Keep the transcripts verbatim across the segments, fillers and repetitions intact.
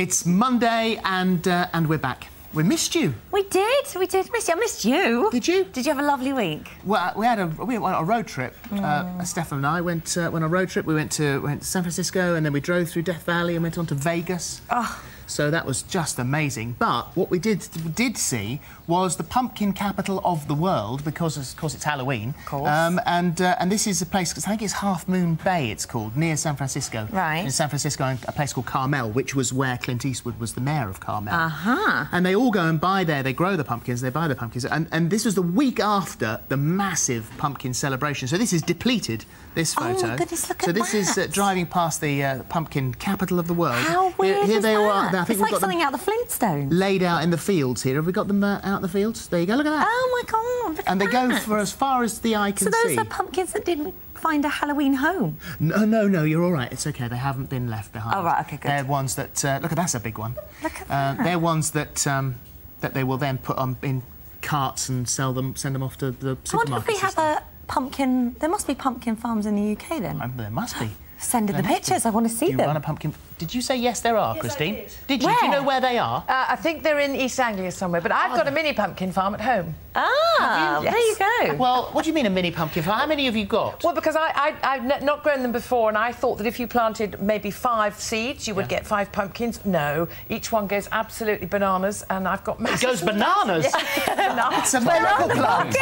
It's Monday and uh, and we're back. We missed you. We did. We did miss you. I missed you. Did you? Did you have a lovely week? Well, we had a we went on a road trip. Mm. Uh, Stefan and I went uh, went on a road trip. We went to went to San Francisco and then we drove through Death Valley and went on to Vegas. Oh. So that was just amazing. But what we did did see was the pumpkin capital of the world because of course it's Halloween. Of course. Um, and uh, and this is a place, I think it's Half Moon Bay. It's called near San Francisco. Right. In San Francisco, a place called Carmel, which was where Clint Eastwood was the mayor of Carmel. Uh huh. And they all go and buy there. They grow the pumpkins. They buy the pumpkins. And and this was the week after the massive pumpkin celebration. So this is depleted. This photo. Oh my goodness! Look so at this that. is uh, driving past the uh, pumpkin capital of the world. How weird Here, here is they all that? are. I think it's we've like got something them out of the Flintstones. laid out in the fields here. Have we got them uh, out in the fields? There you go. Look at that. Oh my God! Look and at they go that. for as far as the eye can So those see. are pumpkins that didn't find a Halloween home. No, no, no. You're all right. It's okay. They haven't been left behind. Oh right. Okay. Good. They're ones that uh, look at that's a big one. Look at Uh, that. they're ones that um, that they will then put on in carts and sell them, send them off to the supermarkets. I wonder if we have a pumpkin. There must be pumpkin farms in the U K then. Um, there must be. Send in There the must be. pictures. I want to see Do you them. run a pumpkin? Did you say yes? There are, Yes, Christine. I did. Did you? Do you Where? know where they are? Uh, I think they're in East Anglia somewhere, but I've got a mini pumpkin farm at home. Ah, Have you? there you go. Well, what do you mean a mini pumpkin farm? How many have you got? Well, because I, I, I've n- not grown them before, and I thought that if you planted maybe five seeds, you would Yeah. get five pumpkins. No, each one goes absolutely bananas, and I've got It massive... goes bananas. Bananas. It's a miracle plant.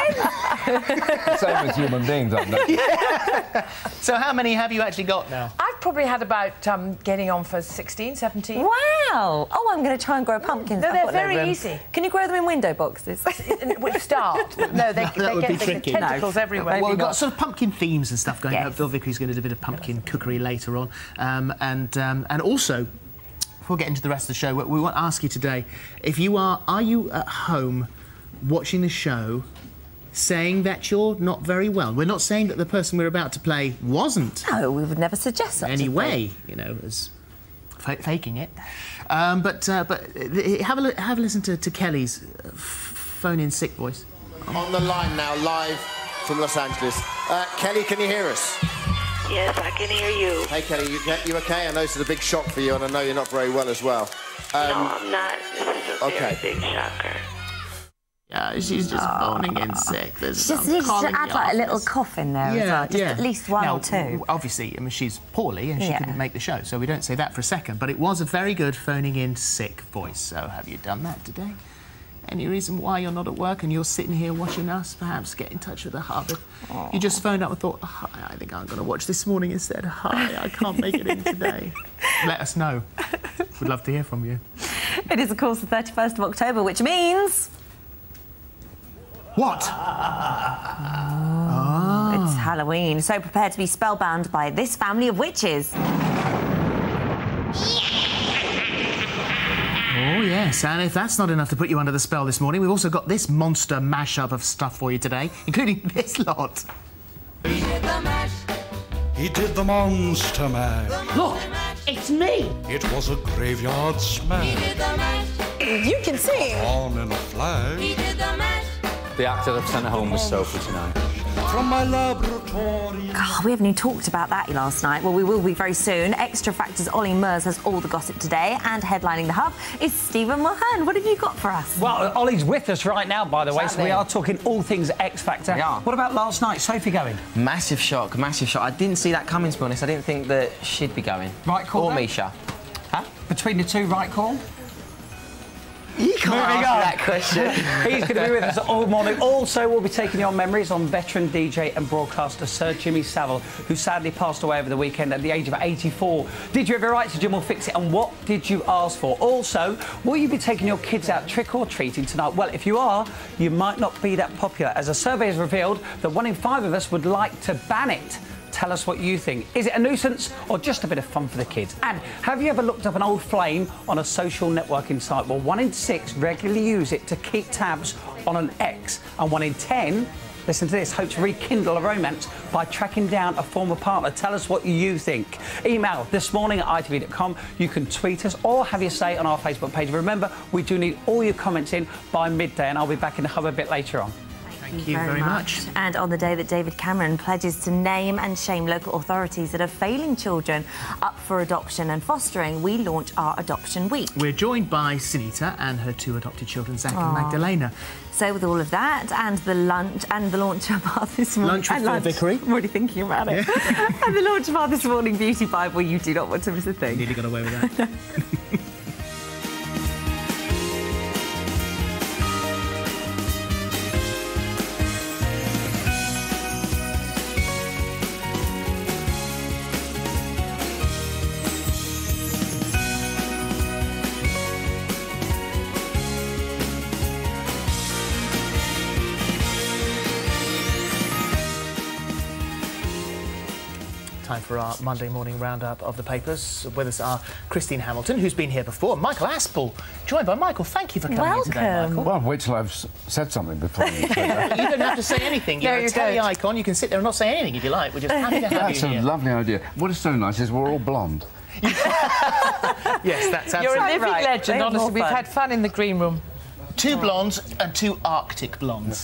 Same as human beings, aren't they? So how many have you actually got now? I've probably had about um, getting on for sixteen, seventeen. Wow. Oh, I'm going to try and grow pumpkins. No, I've they're got no very room. easy. Can you grow them in window boxes? With start. No, they, That they would get be the tricky. tentacles No. everywhere. Maybe Well, we've got not. sort of pumpkin themes and stuff going on. Yes. Bill Vickery's going to do a bit of pumpkin cookery later on. Um, and, um, and also, before we get into the rest of the show, we, we want to ask you today, if you are, are you at home watching the show saying that you're not very well? We're not saying that the person we're about to play wasn't No, we would never suggest such in a any thing. way, you know, as fa faking it. Um, but uh, but uh, have a li have a listen to, to Kelly's uh, phone-in sick voice. On the line now, live from Los Angeles. Uh, Kelly, can you hear us? Yes, I can hear you. Hey, Kelly, you, you okay? I know this is a big shock for you, and I know you're not very well as well. Um, no, I'm not. This is a okay. very big shocker. Yeah, she's just phoning in sick. There's, Just I'm needs to calling add the like a little office. cough in there as Yeah, well. Just yeah. at least one now, or two. Obviously, I mean, she's poorly and she Yeah. couldn't make the show, so we don't say that for a second. But it was a very good phoning in sick voice. So have you done that today? Any reason why you're not at work and you're sitting here watching us? Perhaps get in touch with the hub. If you just phoned up and thought, hi, I think I'm going to watch this morning instead. Hi, I can't make it in today. Let us know. We'd love to hear from you. It is, of course, the thirty-first of October, which means... What? It's Halloween, so prepare to be spellbound by this family of witches. Oh, yes, and if that's not enough to put you under the spell this morning, we've also got this monster mashup of stuff for you today, including this lot. He did the monster mash. Look, it's me. It was a graveyard smash. You can sing. On in a flash. The actor they've sent home was Sophie tonight. From my laboratory. Oh, we haven't even talked about that last night. Well, we will be very soon. Extra Factor's Ollie Murs has all the gossip today, and headlining the hub is Stephen Mulhern. What have you got for us? Well, Ollie's with us right now, by the way, so we happening? are talking all things X Factor. We are. What about last night? Sophie going? Massive shock, massive shock. I didn't see that coming, to be honest. I didn't think that she'd be going. Right call, Or then? Misha. Huh? Between the two, right call? You can't Moving answer on. that question. He's going to be with us all morning. Also, we'll be taking your memories on veteran D J and broadcaster Sir Jimmy Savile, who sadly passed away over the weekend at the age of eighty-four. Did you have your right to Jim Will Fix It, and what did you ask for? Also, will you be taking your kids out trick-or-treating tonight? Well, if you are, you might not be that popular, as a survey has revealed that one in five of us would like to ban it. Tell us what you think. Is it a nuisance or just a bit of fun for the kids? And have you ever looked up an old flame on a social networking site? Well, one in six regularly use it to keep tabs on an ex, and one in ten, listen to this, hope to rekindle a romance by tracking down a former partner. Tell us what you think. Email this morning at I T V dot com. You can tweet us or have your say on our Facebook page. Remember, we do need all your comments in by midday, and I'll be back in the hub a bit later on. Thank you very much. And on the day that David Cameron pledges to name and shame local authorities that are failing children up for adoption and fostering, we launch our Adoption Week. We're joined by Sunita and her two adopted children, Zach Aww. and Magdalena. So with all of that and the lunch and the launch of our this morning... Lunch with and Phil lunch. Vickery. I'm already thinking about it. Yeah. And the launch of our This Morning Beauty Bible. You do not want to miss a thing. Nearly got away with that. Time for our Monday morning roundup of the papers. With us are Christine Hamilton, who's been here before, Michael Aspel, joined by Michael. Thank you for coming Welcome. in today, Michael. Well, wait till I've s said something before you say that. You don't have to say anything. You're No, a you telly don't. icon. You can sit there and not say anything if you like. We're just happy to have That's you a here. lovely idea. What is so nice is we're all blonde. Yes, that's You're a absolutely living right. legend, They have honestly. more We've fun. had fun in the green room. two blondes and two Arctic blondes.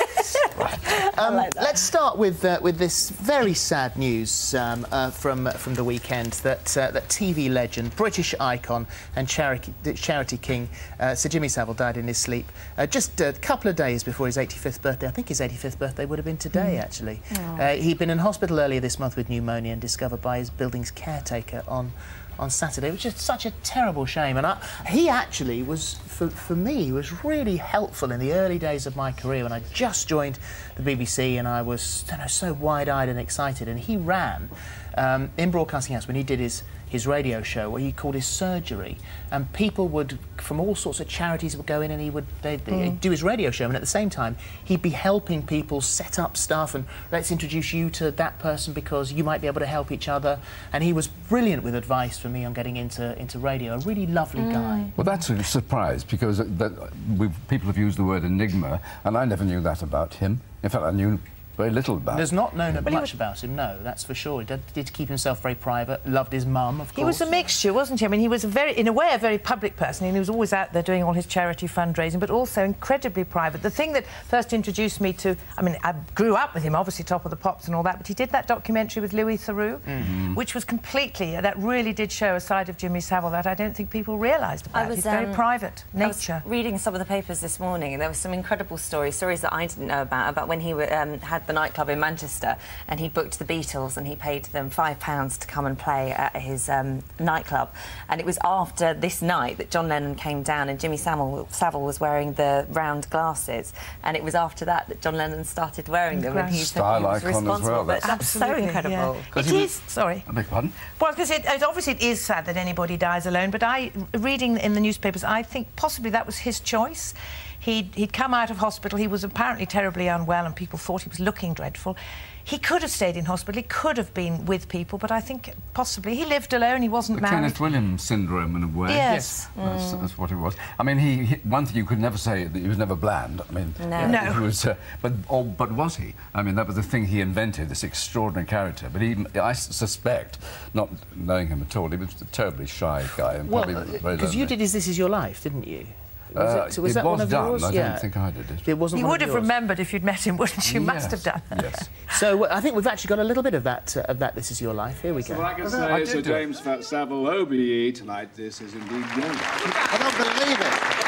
um, let's start with uh, with this very sad news um, uh, from from the weekend that uh, that T V legend, British icon, and charity charity king uh, Sir Jimmy Savile died in his sleep uh, just a couple of days before his eighty-fifth birthday. I think his eighty-fifth birthday would have been today, mm. actually. Uh, he'd been in hospital earlier this month with pneumonia and discovered by his building's caretaker on. on Saturday, which is such a terrible shame. And I, he actually was, for, for me, was really helpful in the early days of my career when I just joined the B B C and I was, I don't know, so wide-eyed and excited. And he ran um, in Broadcasting House when he did his his radio show, where he called his surgery, and people would, from all sorts of charities, would go in and he would they'd, they'd Mm. do his radio show, and at the same time he'd be helping people set up stuff and let's introduce you to that person because you might be able to help each other. And he was brilliant with advice for me on getting into into radio. A really lovely Mm. guy. Well, that's a surprise because that, we've, people have used the word enigma, and I never knew that about him. In fact, I knew very little about There's him. not known Well, he much was- about him, no, that's for sure. He did, did keep himself very private, loved his mum, of course. He was a mixture, wasn't he? I mean, he was a very, in a way, a very public person, and he was always out there doing all his charity fundraising, but also incredibly private. The thing that first introduced me to, I mean, I grew up with him, obviously Top of the Pops and all that, but he did that documentary with Louis Theroux, Mm-hmm. which was completely, that really did show a side of Jimmy Savile that I don't think people realised about. I was, He's very um, private, I was nature. reading some of the papers this morning, and there were some incredible stories, stories that I didn't know about, about when he um, had the nightclub in Manchester, and he booked the Beatles, and he paid them five pounds to come and play at his um, nightclub. And it was after this night that John Lennon came down, and Jimmy Savile, Savile was wearing the round glasses, and it was after that that John Lennon started wearing them, and he said Style he was icon as responsible. well, But that's- that's so Absolutely, incredible. yeah. 'Cause It he is, was- sorry. I beg pardon? Well, because it, it, obviously it is sad that anybody dies alone, but I, reading in the newspapers, I think possibly that was his choice. He'd, he'd come out of hospital, he was apparently terribly unwell and people thought he was looking dreadful. He could have stayed in hospital, he could have been with people, but I think possibly he lived alone, he wasn't The married. Kenneth Williams syndrome, in a way. Yes. That's, that's what it was. I mean, he, he one thing you could never say that he was never bland. I mean, No. yeah, No. He was, uh, but oh, but was he? I mean, that was the thing he invented. This extraordinary character. But he, I s- suspect, not knowing him at all, he was a terribly shy guy and Well, probably very because you lonely. did his This Is Your Life, didn't you? Was Uh, it, was it that was one of done. yours? I yeah. don't think I did it. It wasn't You one would of have yours. remembered if you'd met him, wouldn't you? Must have done. Yes. So uh, I think we've actually got a little bit of that, uh, of that This Is Your Life. Here we go. So I can I say, did Sir do it. James Fat Savile O B E tonight, this is indeed your life. I don't believe it.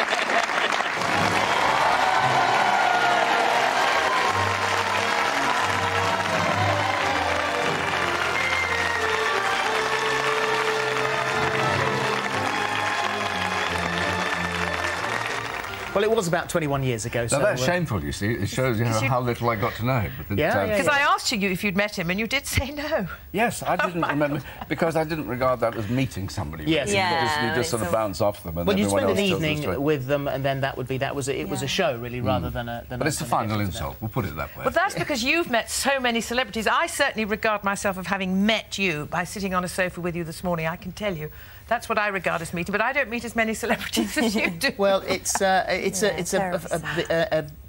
Well, it was about twenty-one years ago. So Now, that's uh, shameful, you see. It shows you how, you- how little I got to know him. But Yeah, uh, yeah, Because I asked you if you'd met him and you did say no. Yes, I didn't remember, because I didn't regard that as meeting somebody. Yes. really. You Yeah, just, you just sort it's of a- bounce off them and Well, you everyone spend an else tells the evening story. with them, and then that would be that was a, it was a Yeah. show really, rather than a. Than But a, it's a than final get-together. insult, we'll put it that way. But that's because you've met so many celebrities. I certainly regard myself of having met you by sitting on a sofa with you this morning. I can tell you. That's what I regard as meeting, but I don't meet as many celebrities as you do. Well, it's uh, it's Yeah, a it's a, terribly a, a, a, a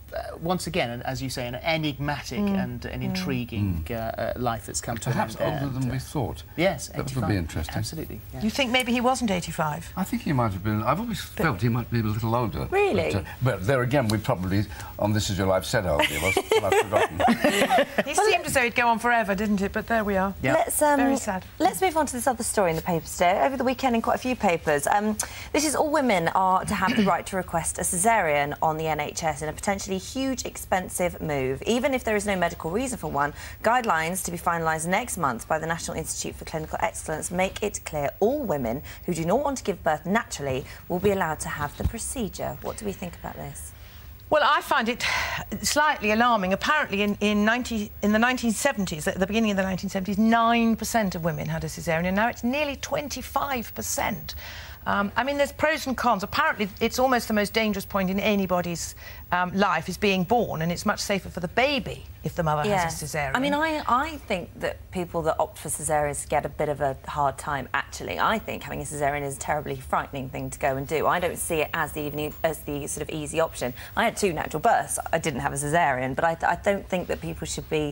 uh, once again, and as you say, an enigmatic Mm. and an Mm. intriguing uh, uh, life that's come to an Perhaps end there. older than And, uh, we thought. Yes, That would eighty-five. be interesting. Absolutely. Yeah. You think maybe he wasn't eighty-five? I think he might have been. I've always felt he might be a little older. Really? But, uh, but there again, we probably, on This Is Your Life, said how old he was. But I've forgotten. He seemed as though he'd go on forever, didn't it? But there we are. Let's, um, Very sad. Let's move on to this other story in the papers today. Over the weekend in quite a few papers. Um, this is all women are to have the right to request a caesarean on the N H S in a potentially huge, expensive move. Even if there is no medical reason for one, guidelines to be finalised next month by the National Institute for Clinical Excellence make it clear all women who do not want to give birth naturally will be allowed to have the procedure. What do we think about this? Well, I find it slightly alarming. Apparently, in, in, ninety, in the nineteen seventies, at the beginning of the nineteen seventies, nine percent of women had a caesarean, and now it's nearly twenty-five percent. Um, I mean, there's pros and cons. Apparently, it's almost the most dangerous point in anybody's um, life is being born, and it's much safer for the baby if the mother has a caesarean. I mean, I, I think that people that opt for caesareans get a bit of a hard time, actually. I think having a caesarean is a terribly frightening thing to go and do. I don't see it as the, evening, as the sort of easy option. I had two natural births. I didn't have a caesarean, but I, I don't think that people should be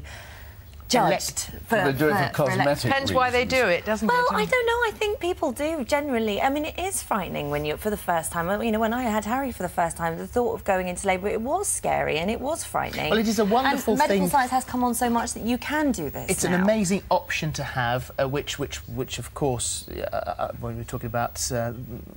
judged for, They do it for cosmetic Depends why they do it, doesn't well, it? Well, I don't know. I think people do generally. I mean, it is frightening when you're for the first time. You know, when I had Harry for the first time, the thought of going into labour, it was scary and it was frightening. Well, it is a wonderful and medical thing. science has come on so much that you can do this. It's now. an amazing option to have, uh, which, which, which, of course, uh, uh, when we're talking about uh,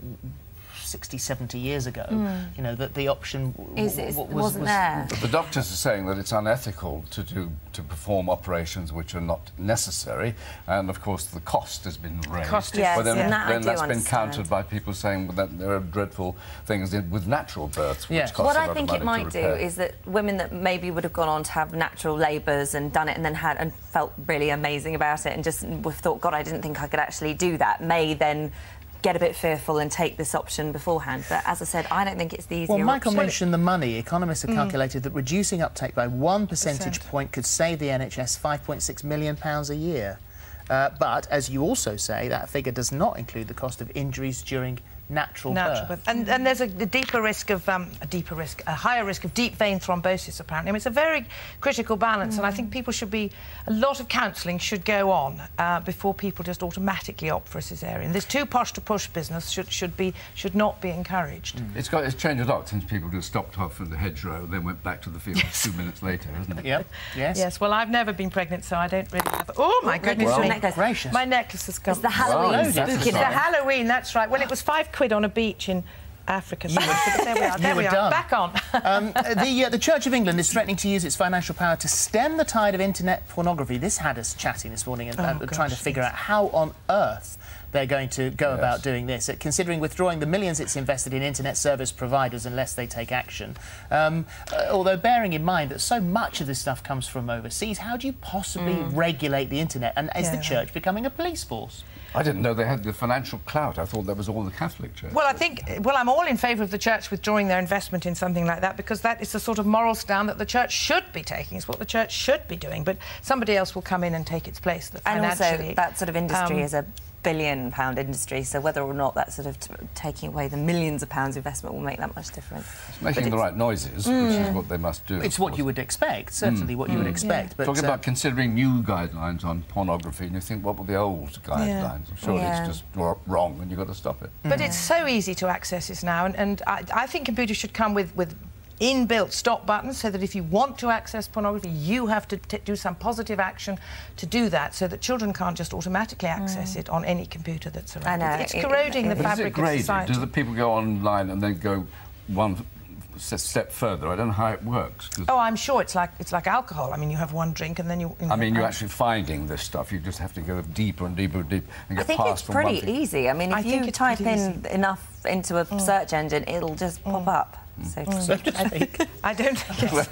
sixty, seventy years ago, Mm. you know, that the option w Is- is- was, wasn't was, there. But the doctors are saying that it's unethical to do to perform operations which are not necessary, and of course the cost has been raised. Cost is- Yes, but then, and that I then do that's been understand. countered by people saying that there are dreadful things in, with natural births, which Yes. cost What a I lot think of it money might to do repair. is that women that maybe would have gone on to have natural labours and done it and then had and felt really amazing about it and just thought, God, I didn't think I could actually do that, may then get a bit fearful and take this option beforehand. But as I said, I don't think it's the easier Well, Michael option. mentioned the money. Economists have Mm. calculated that reducing uptake by one percentage Percent. point could save the N H S five point six million pounds a year. Uh, but, as you also say, that figure does not include the cost of injuries during natural, Natural birth. birth. And, and there's a, a deeper risk of um, a deeper risk, a higher risk of deep vein thrombosis. Apparently, I mean, it's a very critical balance, Mm. and I think people should be a lot of counselling should go on uh, before people just automatically opt for a caesarean. This too posh to push business should should be should not be encouraged. It's got it's changed a lot since people just stopped off at the hedgerow and then went back to the field two minutes later, hasn't it? Yep. Yes. Yes. Well, I've never been pregnant, so I don't really have. Oh my goodness! Well, me. necklace. Gracious. My necklace has come. It's the Halloween Wow, spooky that's It's the exciting. Halloween. That's right. Well, it was five quid on a beach in Africa. So but there we are. You There were we are. done. Back on. um, the, uh, the Church of England is threatening to use its financial power to stem the tide of internet pornography. This had us chatting this morning and, Oh, and gosh, trying to figure yes. out how on earth they're going to go Yes. about doing this, uh, considering withdrawing the millions it's invested in internet service providers unless they take action. Um, uh, although bearing in mind that so much of this stuff comes from overseas, how do you possibly regulate the internet? And is Yeah, the right. Church becoming a police force? I didn't know they had the financial clout. I thought that was all the Catholic Church. Well, I think, well, I'm all in favour of the Church withdrawing their investment in something like that because that is the sort of moral stand that the Church should be taking. It's what the Church should be doing, but somebody else will come in and take its place. That And also, financially, that sort of industry um, is a billion pound industry, so whether or not that sort of t taking away the millions of pounds investment will make that much difference. It's making But the it's- right noises, which is what they must do. It's of what course. you would expect, certainly what you would expect. But, Talking uh, about considering new guidelines on pornography, and you think, what were the old guidelines? Surely Yeah. it's just wr- wrong, and you've got to stop it. But it's so easy to access this now, and, and I, I think computers should come with, with inbuilt stop buttons so that if you want to access pornography, you have to t do some positive action to do that so that children can't just automatically access it on any computer that's around. I know, It's it- corroding it- the But is it fabric of graded? society. Do the people go online and then go one s- step further? I don't know how it works. 'cause Oh, I'm sure it's like it's like alcohol. I mean, you have one drink and then you. you I mean, know, you're actually finding this stuff. You just have to go deeper and deeper and deeper and I get think past it's from one pretty thing. easy. I mean, if I think you it's type pretty in enough into a search engine, it'll just pop up. So to so speak. to speak. I don't. Yes.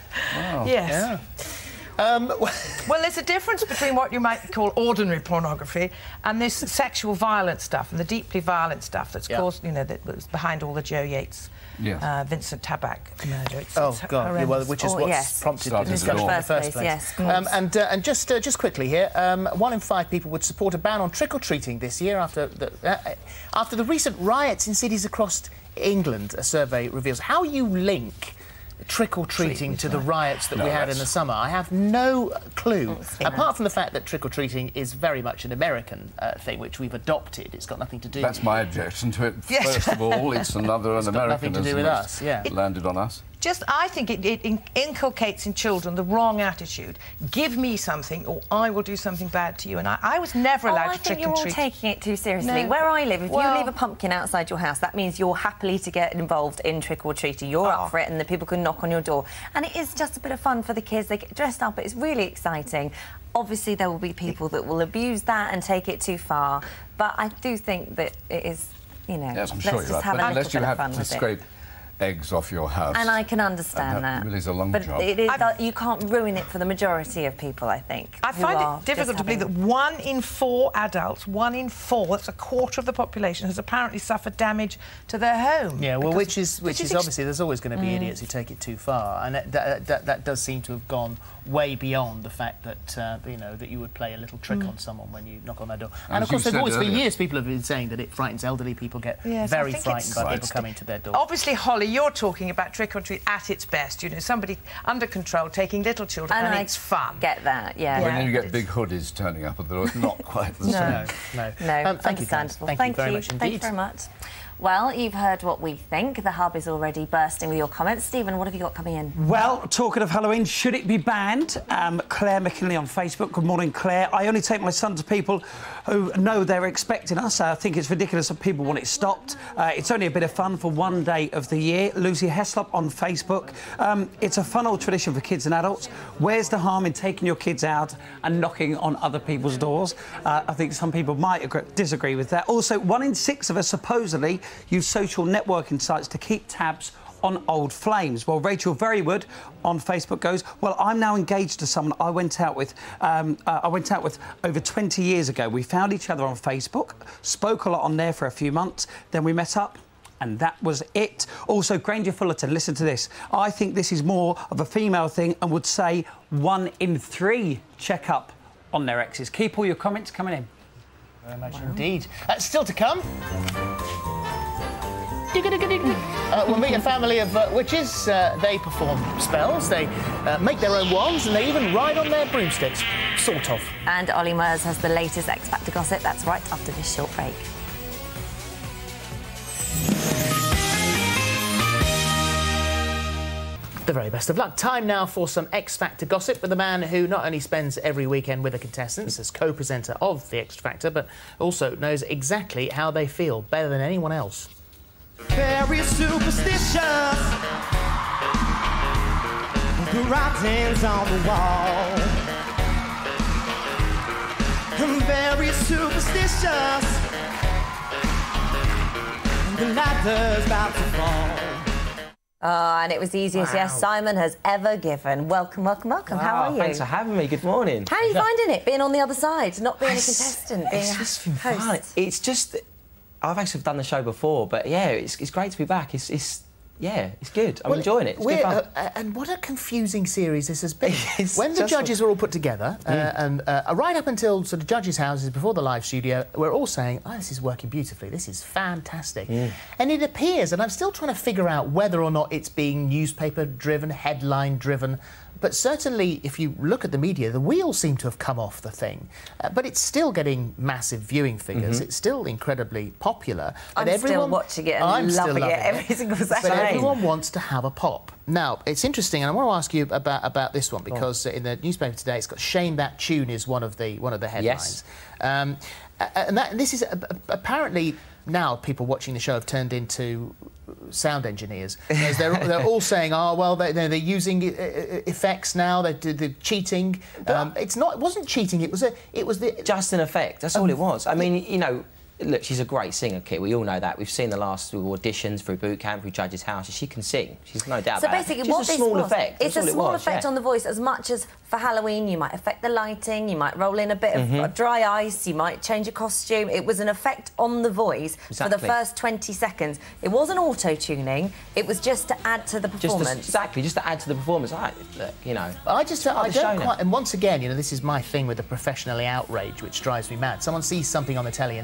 Yes. Yeah. Um, Well, there's a difference between what you might call ordinary pornography and this sexual violence stuff and the deeply violent stuff that's Yeah. caused, you know, that was behind all the Joe Yates, Yes. uh, Vincent Tabak murder. It's, Oh it's God! Yeah, well, horrendous. which is Oh, what's yes. prompted Started the it discussion all. in the first First place. place, yes, of um, course. and uh, and just uh, just quickly here, um, one in five people would support a ban on trick or treating this year after the uh, after the recent riots in cities across England. A survey reveals. How you link trick-or-treating to the riots that No, we had that's- in the summer. I have no clue, apart from the fact that trick-or-treating is very much an American uh, thing, which we've adopted. It's got nothing to do That's with my objection to it. Yes. First of all, it's another It's an got American nothing to do with us, yeah. landed on us. Just, I think it, it in- inculcates in children the wrong attitude. Give me something, or I will do something bad to you. And I, I was never allowed oh, to I trick think you're and all treat. taking it too seriously. No. Where I live, if Well- you leave a pumpkin outside your house, that means you're happily to get involved in trick-or-treating. You're Oh. up for it, and the people can knock on your door. And it is just a bit of fun for the kids. They get dressed up. It's really exciting. Obviously, there will be people that will abuse that and take it too far. But I do think that it is, you know, Yes, I'm let's sure just you're right. have But a little unless you bit of have fun to with it. scrape eggs off your house. And I can understand and that that. really is a long but job. It is, I- you can't ruin it for the majority of people, I think. I who find are it difficult just to believe having- that one in four adults, one in four, that's a quarter of the population, has apparently suffered damage to their home. Yeah, well, Because- which is which is ex- obviously there's always going to be Mm. idiots who take it too far, and that, that, that, that does seem to have gone way beyond the fact that uh, you know that you would play a little trick Mm. on someone when you knock on their door. And And, of as you course, they've said always for earlier- years people have been saying that it frightens elderly people, get Yes, I very think frightened it's- by people Right. coming to their door. Obviously, Holly, you're talking about trick or treat at its best. You know, somebody under control taking little children, and, I it's fun. Get that, yeah. When you Yeah. get big hoodies turning up at the door, it's not quite the No. same. No, No, Um, thank you, guys. understandable. Thank, Thank you very you. much Thank you indeed. very much. Well, you've heard what we think. The hub is already bursting with your comments. Stephen, what have you got coming in? Well, talking of Halloween, should it be banned? Um, Claire McKinley on Facebook. Good morning, Claire. I only take my son to people who know they're expecting us. I think it's ridiculous that people want it stopped. Uh, it's only a bit of fun for one day of the year. Lucy Heslop on Facebook. Um, it's a fun old tradition for kids and adults. Where's the harm in taking your kids out and knocking on other people's doors? Uh, I think some people might agree, disagree with that. Also, one in six of us supposedly use social networking sites to keep tabs on old flames. Well, Rachel Verywood on Facebook goes, well, I'm now engaged to someone I went out with um, uh, I went out with over twenty years ago. We found each other on Facebook, spoke a lot on there for a few months, then we met up, and that was it. Also, Granger Fullerton, listen to this. I think this is more of a female thing and would say one in three check up on their exes. Keep all your comments coming in. Very much indeed. Uh, still to come. Uh, we'll meet a family of uh, witches. Uh, they perform spells, they uh, make their own wands, and they even ride on their broomsticks. Sort of. And Ollie Murs has the latest X Factor gossip. That's right after this short break. The very best of luck. Time now for some X Factor gossip with the man who not only spends every weekend with the contestants as co-presenter of the X Factor, but also knows exactly how they feel better than anyone else. Very superstitious. The writing's on the wall. I'm very superstitious. The ladder's about to fall. Oh, and it was the easiest Wow. yes Simon has ever given. Welcome, welcome, welcome. How are you? Thanks for having me. Good morning. How are you finding it, being on the other side, not being a contestant, being It's a just been host? fun. It's just... I've actually done the show before, but yeah, it's, it's great to be back. It's, it's yeah, it's good. I'm Well, enjoying it. It's we're- good fun. uh, and what a confusing series this has been. When the just- judges were all put together, uh, Mm. and uh, right up until sort of judges' houses before the live studio, we're all saying, oh, this is working beautifully, this is fantastic. Mm. And it appears, and I'm still trying to figure out whether or not it's being newspaper-driven, headline-driven, but certainly, if you look at the media, the wheels seem to have come off the thing. Uh, but it's still getting massive viewing figures. Mhm. It's still incredibly popular. I'm and still everyone, watching it and I'm still loving it loving every single But second. everyone wants to have a pop. Now, it's interesting, and I want to ask you about, about this one, because uh, in the newspaper today, it's got Shame That Tune is one of the, one of the headlines. Um, a- and that, this is uh, apparently now people watching the show have turned into sound engineers. Because they're, they're all saying, oh, well, they're, they're using uh, effects now, they're, they're cheating. Um, it's not, it wasn't cheating, it was, a, it was the... Just an effect, that's all it was. I mean, you know, look, she's a great singer, Kit. We all know that. We've seen the last auditions through boot camp, through Judges' House. She can sing. She's no doubt So about basically, it. Just what a this small was, effect. it's That's a all small it was, effect yeah. on the voice. As much as for Halloween, you might affect the lighting, you might roll in a bit of Mhm. dry ice, you might change your costume. It was an effect on the voice for the Exactly. first twenty seconds. It wasn't auto-tuning. It was just to add to the Just performance. to, exactly, just to add to the performance. Right, look, you know. I just part I of the show don't now. quite. And once again, you know, this is my thing with the professionally outraged, which drives me mad. Someone sees something on the telly and then immediately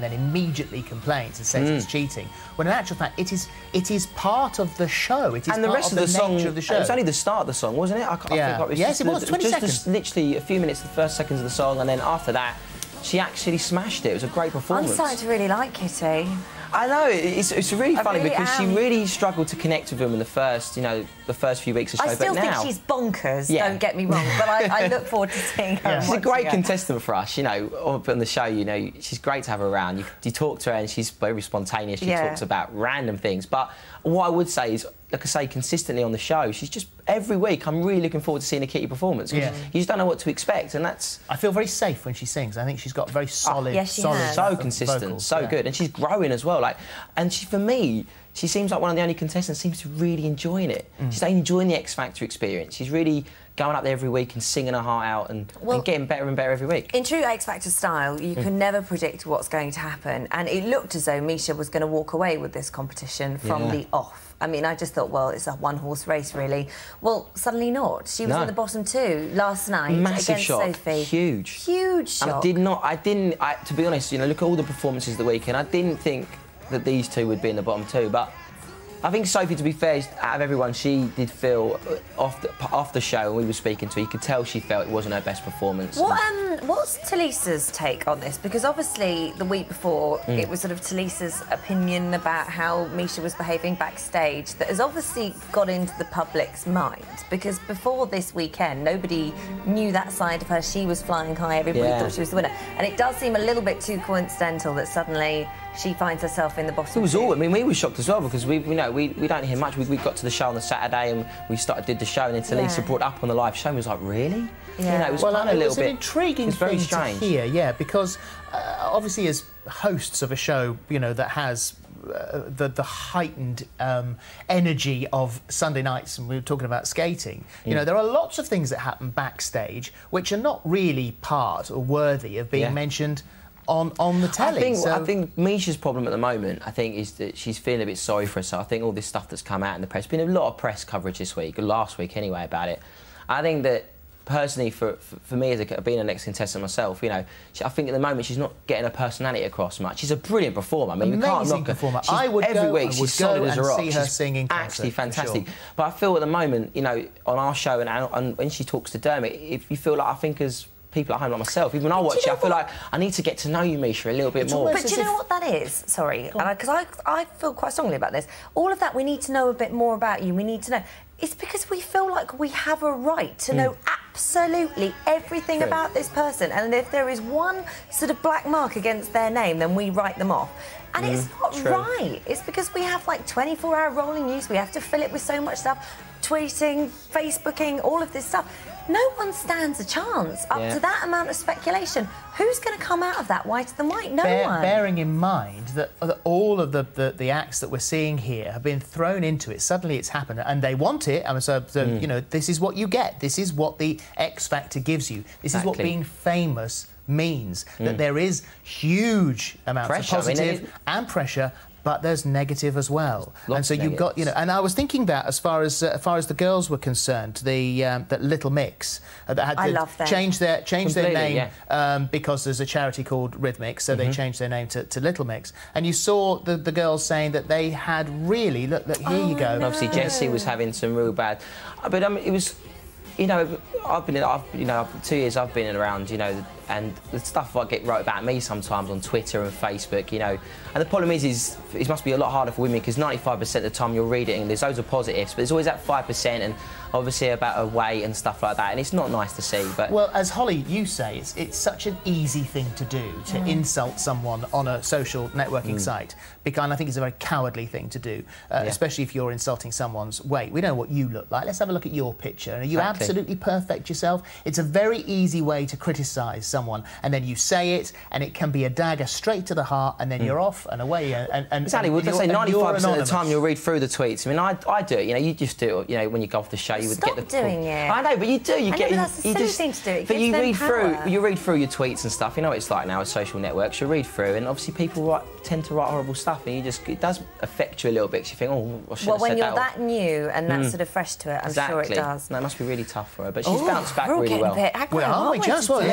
immediately complains and says Mm. it's cheating. When in actual fact, it is it is part of the show. It is and the part rest of of the, the song, nature of the show. it was only the start of the song, wasn't it? I, I Yeah. think it was Yes, just it the- was, twenty just seconds. The, literally a few minutes, the first seconds of the song, and then after that, she actually smashed it. It was a great I'm performance. starting to really like Kitty. I know, it's, it's really I funny really because am. she really struggled to connect with him in the first, you know, the first few weeks of the show. I still but think now, she's bonkers, Yeah. don't get me wrong, but I, I look forward to seeing her. and she's a watching great her. contestant for us, you know, on on the show, you know, she's great to have her around. You, you talk to her and she's very spontaneous, she Yeah. talks about random things. But what I would say is, like I say, consistently on the show, she's just, every week, I'm really looking forward to seeing a Kitty performance. 'Cause Yeah. you just don't know what to expect, and that's... I feel very safe when she sings. I think she's got very solid, yes, she solid has. So consistent, vocals, so yeah. good, and she's growing as well. Like, and she, for me, she seems like one of the only contestants seems to really enjoying it. Mm. She's enjoying the X Factor experience. She's really going up there every week and singing her heart out and, Well, and getting better and better every week. In true X Factor style, you Mm. can never predict what's going to happen, and it looked as though Misha was going to walk away with this competition from Yeah. the off. I mean, I just thought, well, it's a one-horse race, really. Well, suddenly not. She was No. in the bottom two last night Massive against shock, Sophie. huge, huge shock. And I did not, I didn't, I, to be honest, you know, look at all the performances of the weekend. I didn't think that these two would be in the bottom two, but I think Sophie, to be fair, out of everyone, she did feel off the, off the show when we were speaking to her, you could tell she felt it wasn't her best performance. What, um, what's Talisa's take on this? Because obviously the week before Mm. it was sort of Talisa's opinion about how Misha was behaving backstage that has obviously got into the public's mind. Because before this weekend, nobody knew that side of her. She was flying high. Everybody Yeah. thought she was the winner. And it does seem a little bit too coincidental that suddenly she finds herself in the bottom. It was two. all. I mean, we were shocked as well because we, you know, we, we don't hear much. We, we got to the show on the Saturday and we started did the show, and then Talisa Yeah. brought it up on the live show and was like, really? Yeah. You know, it was well, kind uh, of a it little was bit. an intriguing It's very thing strange. to hear, yeah, because uh, obviously as hosts of a show, you know, that has uh, the the heightened um, energy of Sunday nights, and we were talking about skating. You Mm. know, there are lots of things that happen backstage which are not really part or worthy of being Yeah. mentioned on on the telly. I think, so, I think Misha's problem at the moment, I think, is that she's feeling a bit sorry for herself. I think all this stuff that's come out in the press, been a lot of press coverage this week, or last week anyway, about it. I think that personally, for for, for me as a, being an ex-contestant myself, you know, she, I think at the moment she's not getting her personality across much. She's a brilliant performer. I mean, we can't Amazing knock her. performer. She's- I would every go- week I would she's go solid as a and rock. see her She's sing in concert, actually for fantastic. sure. But I feel at the moment, you know, on our show and, and when she talks to Dermot, if you feel like I think as people at home like myself, even when I watch it, I feel like I need to get to know you, Misha, a little bit more. But do you know what that is? Sorry, because I, I feel quite strongly about this. All of that, we need to know a bit more about you. We need to know. It's because we feel like we have a right to know absolutely everything True. about this person. And if there is one sort of black mark against their name, then we write them off. And it's Mm, not true. right. It's because we have like twenty-four hour rolling news. We have to fill it with so much stuff. Tweeting, Facebooking, all of this stuff. No one stands a chance up Yeah. to that amount of speculation. Who's going to come out of that whiter than white? No Bear- one. Bearing in mind that, that all of the, the, the acts that we're seeing here have been thrown into it. Suddenly it's happened, and they want it. And so, so Mm. you know, this is what you get. This is what the X Factor gives you. This is what Exactly. being famous means. That Mm. there is huge amounts Pressure, I of mean, positive it- and pressure. But there's negative as well, and Lots so of you've got, you know. And I was thinking that as far as uh, as far as the girls were concerned, the um, that Little Mix uh, that had I to love them. change their change their Completely, name um, because there's a charity called Rhythmic, so they Mhm. changed their name to, to Little Mix. And you saw the, the girls saying that they had really look, look here you go. And obviously Jessie was having some real bad, but um, it was, you know, I've been, in, I've, you know, two years I've been around, you know, and the stuff I get wrote about me sometimes on Twitter and Facebook, you know, and the problem is, is it must be a lot harder for women because ninety-five percent of the time you'll read it and there's loads of positives, but there's always that five percent and obviously about her weight and stuff like that, and it's not nice to see. But Well, as Holly, you say, it's, it's such an easy thing to do, to Mm. insult someone on a social networking Mm. site. Because I think it's a very cowardly thing to do, uh, Yeah. especially if you're insulting someone's weight. We know what you look like. Let's have a look at your picture. Are you Exactly. absolutely perfect yourself? It's a very easy way to criticise someone, and then you say it, and it can be a dagger straight to the heart, and then Mm. you're off and away. And, and, and Exactly. and Well, let's you're- say and you're ninety-five percent of the time anonymous. you'll read through the tweets. I mean, I, I do it. You know, you just do it. You know, when you go off the show, you would Stop get the. doing it. I know, but you do. You I get. know, but that's a you silly just, thing to do. It but gives you them read power. through. You read through your tweets and stuff. You know what it's like now with social networks. You read through, and obviously people write, tend to write horrible stuff, and you just it does affect you a little bit. 'Cause you think, oh, I should Well, have when said you're that. that new and that Mm. sort of fresh to it, I'm exactly. sure it does. No, it must be really tough for her, but she's Oh, bounced back we're all really getting well. a bit aggro, Well, aren't we aren't we, just? Well, today? yes. What about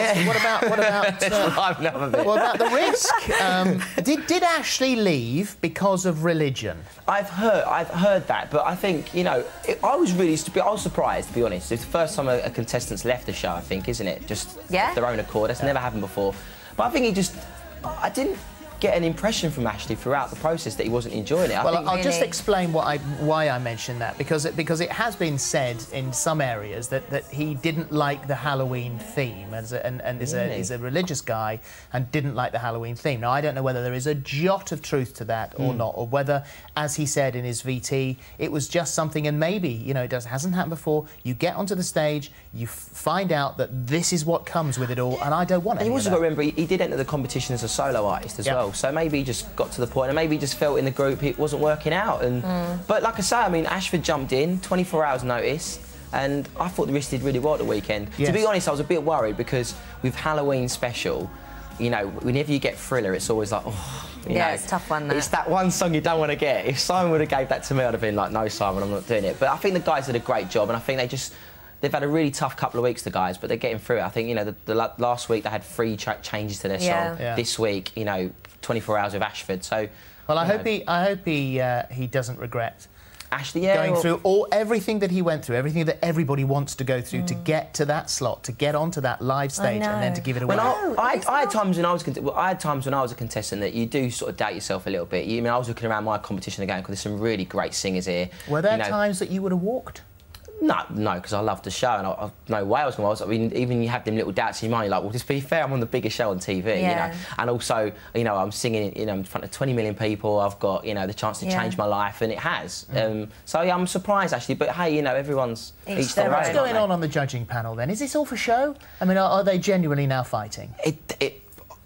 about what about uh, I've never been. what about the risk? Um, did did Ashley leave because of religion? I've heard, I've heard that, but I think you know, it, I was really, I was surprised to be honest. It's the first time a, a contestant's left the show, I think, isn't it? Just yeah. their own accord. That's yeah. never happened before. But I think he just, I didn't get an impression from Ashley throughout the process that he wasn't enjoying it. I well, think I'll really... just explain what I, why I mentioned that, because it, because it has been said in some areas that, that he didn't like the Halloween theme as a, and, and is, really? a, is a religious guy and didn't like the Halloween theme. Now, I don't know whether there is a jot of truth to that or mm. not, or whether, as he said in his V T, it was just something, and maybe, you know, it does, hasn't happened before, you get onto the stage, you find out that this is what comes with it all, and I don't want it. And you also got to remember, he, he did enter the competition as a solo artist as yep. well, so maybe he just got to the point, and maybe he just felt in the group it wasn't working out. And mm. But like I say, I mean, Ashford jumped in, twenty-four hours notice, and I thought the risk did really well at the weekend. Yes. To be honest, I was a bit worried because with Halloween special, you know, whenever you get Thriller, it's always like, oh, you yeah, know, it's a tough one. That. It's that one song you don't want to get. If Simon would have gave that to me, I'd have been like, no, Simon, I'm not doing it. But I think the guys did a great job, and I think they just. They've had a really tough couple of weeks, the guys, but they're getting through it. I think, you know, the, the last week they had three ch changes to their yeah. song. Yeah. This week, you know, twenty-four hours with Ashford. So, well, I know. hope he, I hope he, uh, he doesn't regret Ashley, yeah, going well, through all everything that he went through, everything that everybody wants to go through mm. to get to that slot, to get onto that live stage, and then to give it away. Well, I, I, I had times when I was, well, I had times when I was a contestant that you do sort of doubt yourself a little bit. You, I mean, I was looking around my competition again because there's some really great singers here. Were there you know, times that you would have walked? No, no, because I loved the show, and I, I no way I was going to. I mean, even you have them little doubts in your mind. You're like, well, just be fair, I'm on the biggest show on T V, yeah. you know. And also, you know, I'm singing, you know, in front of twenty million people. I've got, you know, the chance to yeah. change my life, and it has. Mm. Um, so yeah, I'm surprised actually. But hey, you know, everyone's each, each their own. What's going on on the judging panel then? Is this all for show? I mean, are, are they genuinely now fighting? It. it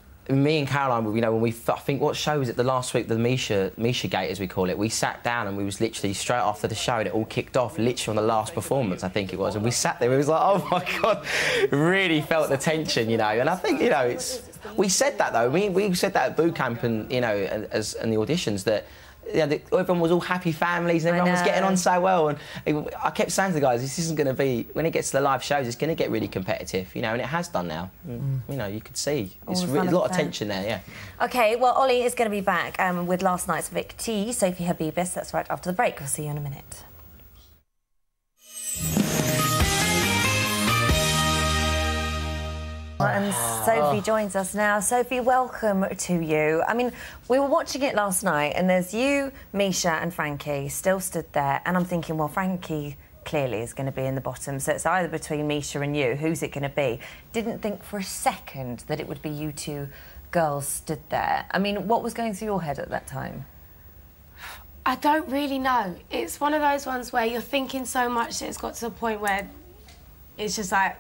Me and Caroline, you know, when we, I think, what show was it, the last week, the Misha, Misha Gate, as we call it, we sat down and we was literally, straight after the show, and it all kicked off, literally on the last performance, I think it was, and we sat there, it was like, oh my God, really felt the tension, you know, and I think, you know, it's, we said that though, we, we said that at boot camp and, you know, as, and the auditions, that, you know, the, everyone was all happy families and everyone was getting on so well, and it, I kept saying to the guys, this isn't going to be, when it gets to the live shows, it's going to get really competitive, you know, and it has done now. Mm. You know, you could see, it's really, a lot of tension there, yeah. OK, well, Ollie is going to be back um, with last night's victee, Sophie Habibis. That's right after the break. We'll see you in a minute. And Sophie joins us now. Sophie, welcome to you. I mean, we were watching it last night, and there's you, Misha and Frankie still stood there, and I'm thinking, well, Frankie clearly is going to be in the bottom, so it's either between Misha and you. Who's it going to be? Didn't think for a second that it would be you two girls stood there. I mean, what was going through your head at that time? I don't really know. It's one of those ones where you're thinking so much that it's got to a point where it's just like,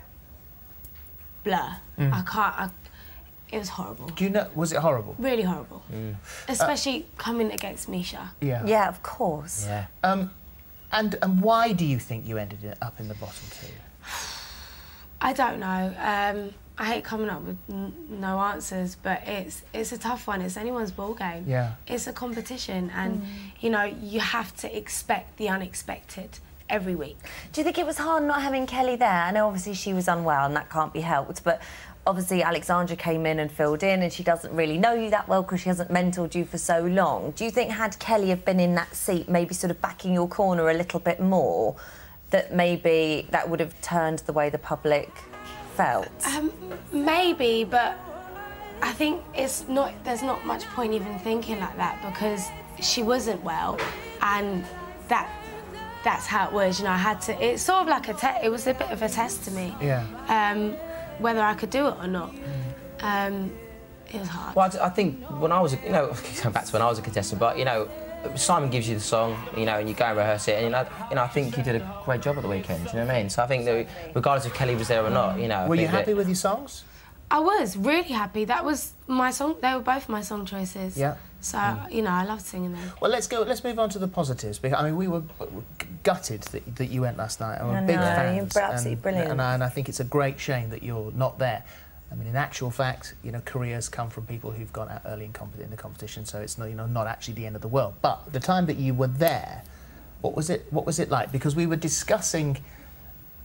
blur. Mm. I can't. I, it was horrible. Do you know? Was it horrible? Really horrible. Mm. Especially uh, coming against Misha. Yeah. Yeah, of course. Yeah. Um, and and why do you think you ended up in the bottom two? I don't know. Um, I hate coming up with n no answers, but it's it's a tough one. It's anyone's ball game. Yeah. It's a competition, and mm. you know you have to expect the unexpected every week. Do you think it was hard not having Kelly there? I know obviously she was unwell and that can't be helped, but obviously Alexandra came in and filled in, and she doesn't really know you that well because she hasn't mentored you for so long. Do you think had Kelly have been in that seat, maybe sort of backing your corner a little bit more, that maybe that would have turned the way the public felt? Um, maybe, but I think it's not. There's not much point even thinking like that because she wasn't well, and that. That's how it was, you know, I had to, it's sort of like a test, it was a bit of a test to me. Yeah. Um, whether I could do it or not. Mm. Um, it was hard. Well, I, I think when I was, a, you know, going back to when I was a contestant, but, you know, Simon gives you the song, you know, and you go and rehearse it, and, you know, you know, I think you did a great job at the weekend, do you know what I mean? So I think that regardless if Kelly was there or not, you know... Were you happy that, with your songs? I was really happy. That was my song, they were both my song choices. Yeah. So, mm. you know, I loved singing them. Well, let's go, let's move on to the positives, because, I mean, we were gutted that, that you went last night. I'm I a know, big fan. You're absolutely and, brilliant. And I, and I think it's a great shame that you're not there. I mean, in actual fact, you know, careers come from people who've gone out early in, comp in the competition, so it's not, you know, not actually the end of the world. But the time that you were there, what was it, what was it like? Because we were discussing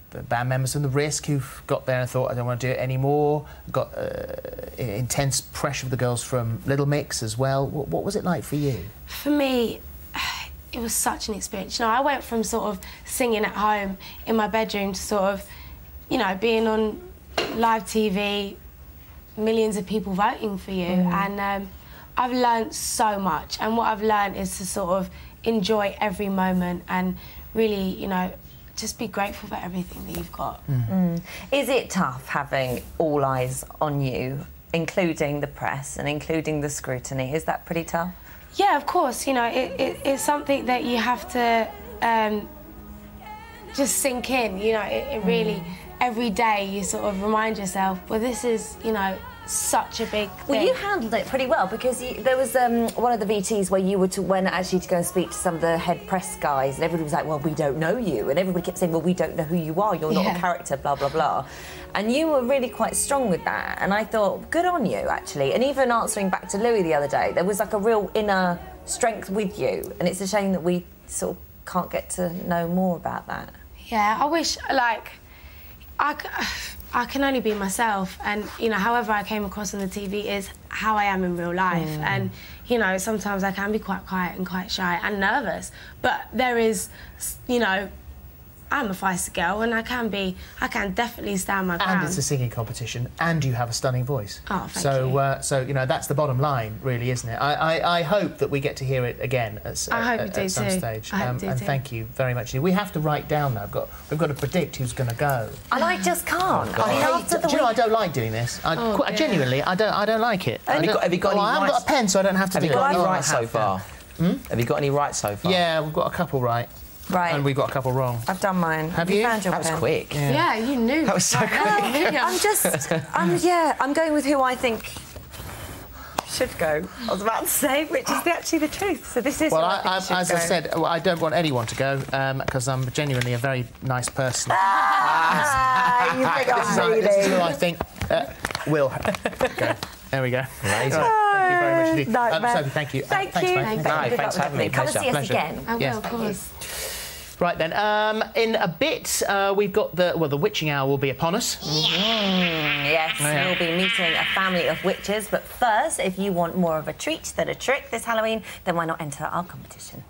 the band members from The Risk who've got there and thought, I don't want to do it anymore. Got uh, intense pressure of the girls from Little Mix as well. What, what was it like for you? For me, it was such an experience. You know, I went from sort of singing at home in my bedroom to sort of, you know, being on live T V, millions of people voting for you, mm. and um, I've learned so much. And what I've learned is to sort of enjoy every moment and really, you know, just be grateful for everything that you've got. Mm. Mm. Is it tough having all eyes on you, including the press and including the scrutiny? Is that pretty tough? Yeah, of course. You know, it, it, it's something that you have to um, just sink in. You know, it, it really, mm. every day you sort of remind yourself, well, this is, you know, such a big thing. Well, you handled it pretty well because you, there was um, one of the V Ts where you were to, went actually to go and speak to some of the head press guys, and everybody was like, well, we don't know you. And everybody kept saying, well, we don't know who you are. You're not yeah. a character, blah, blah, blah. And you were really quite strong with that. And I thought, good on you, actually. And even answering back to Louis the other day, there was like a real inner strength with you. And it's a shame that we sort of can't get to know more about that. Yeah, I wish, like, I, I can only be myself, and, you know, however I came across on the T V is how I am in real life. Mm. And, you know, sometimes I can be quite quiet and quite shy and nervous, but there is, you know, I'm a feisty girl, and I can be, I can definitely stand my ground. And it's a singing competition, and you have a stunning voice. Oh, thank so, you. Uh, so, you know, that's the bottom line, really, isn't it? I, I, I hope that we get to hear it again at, I hope at, you do at some too. stage. I hope Um, you do and too. thank you very much. We have to write down now. I've got, we've got to predict who's going to go. And I just can't. Oh, I mean, I after hate, the do you know, I don't like doing this. I, Oh, quite, dear. genuinely, I don't, I don't like it. Have I you don't- got, have you got well, any I haven't rights? got a pen, so I don't have to have do you got it. any Oh, I rights have so to. far? Hmm? Have you got any rights so far? Yeah, we've got a couple right. Right. And we've got a couple wrong. I've done mine. Have you? you? Found your That was pen? quick. Yeah. Yeah, you knew. That was so quick. I'm just, I'm, yeah, I'm going with who I think should go. I was about to say, which is the, actually the truth. So this is Well, who I, I, think I, should as go. I said, well, I don't want anyone to go because I'm genuinely a very nice person. Ah, you think this, is, I'm this is who really? I think uh, will go. There we go. Amazing. Right, thank you very much indeed. No, Um, man. Sophie, thank you. Uh, Thank thanks, you. mate. Thank No, you. Good thanks luck for having with me. it. Come and Pleasure. see us Pleasure. again. I will, Yes. of course. Right then, um, in a bit uh, we've got the well, the witching hour will be upon us. Mm, yes, Yeah. we'll be meeting a family of witches. But first, if you want more of a treat than a trick this Halloween, then why not enter our competition?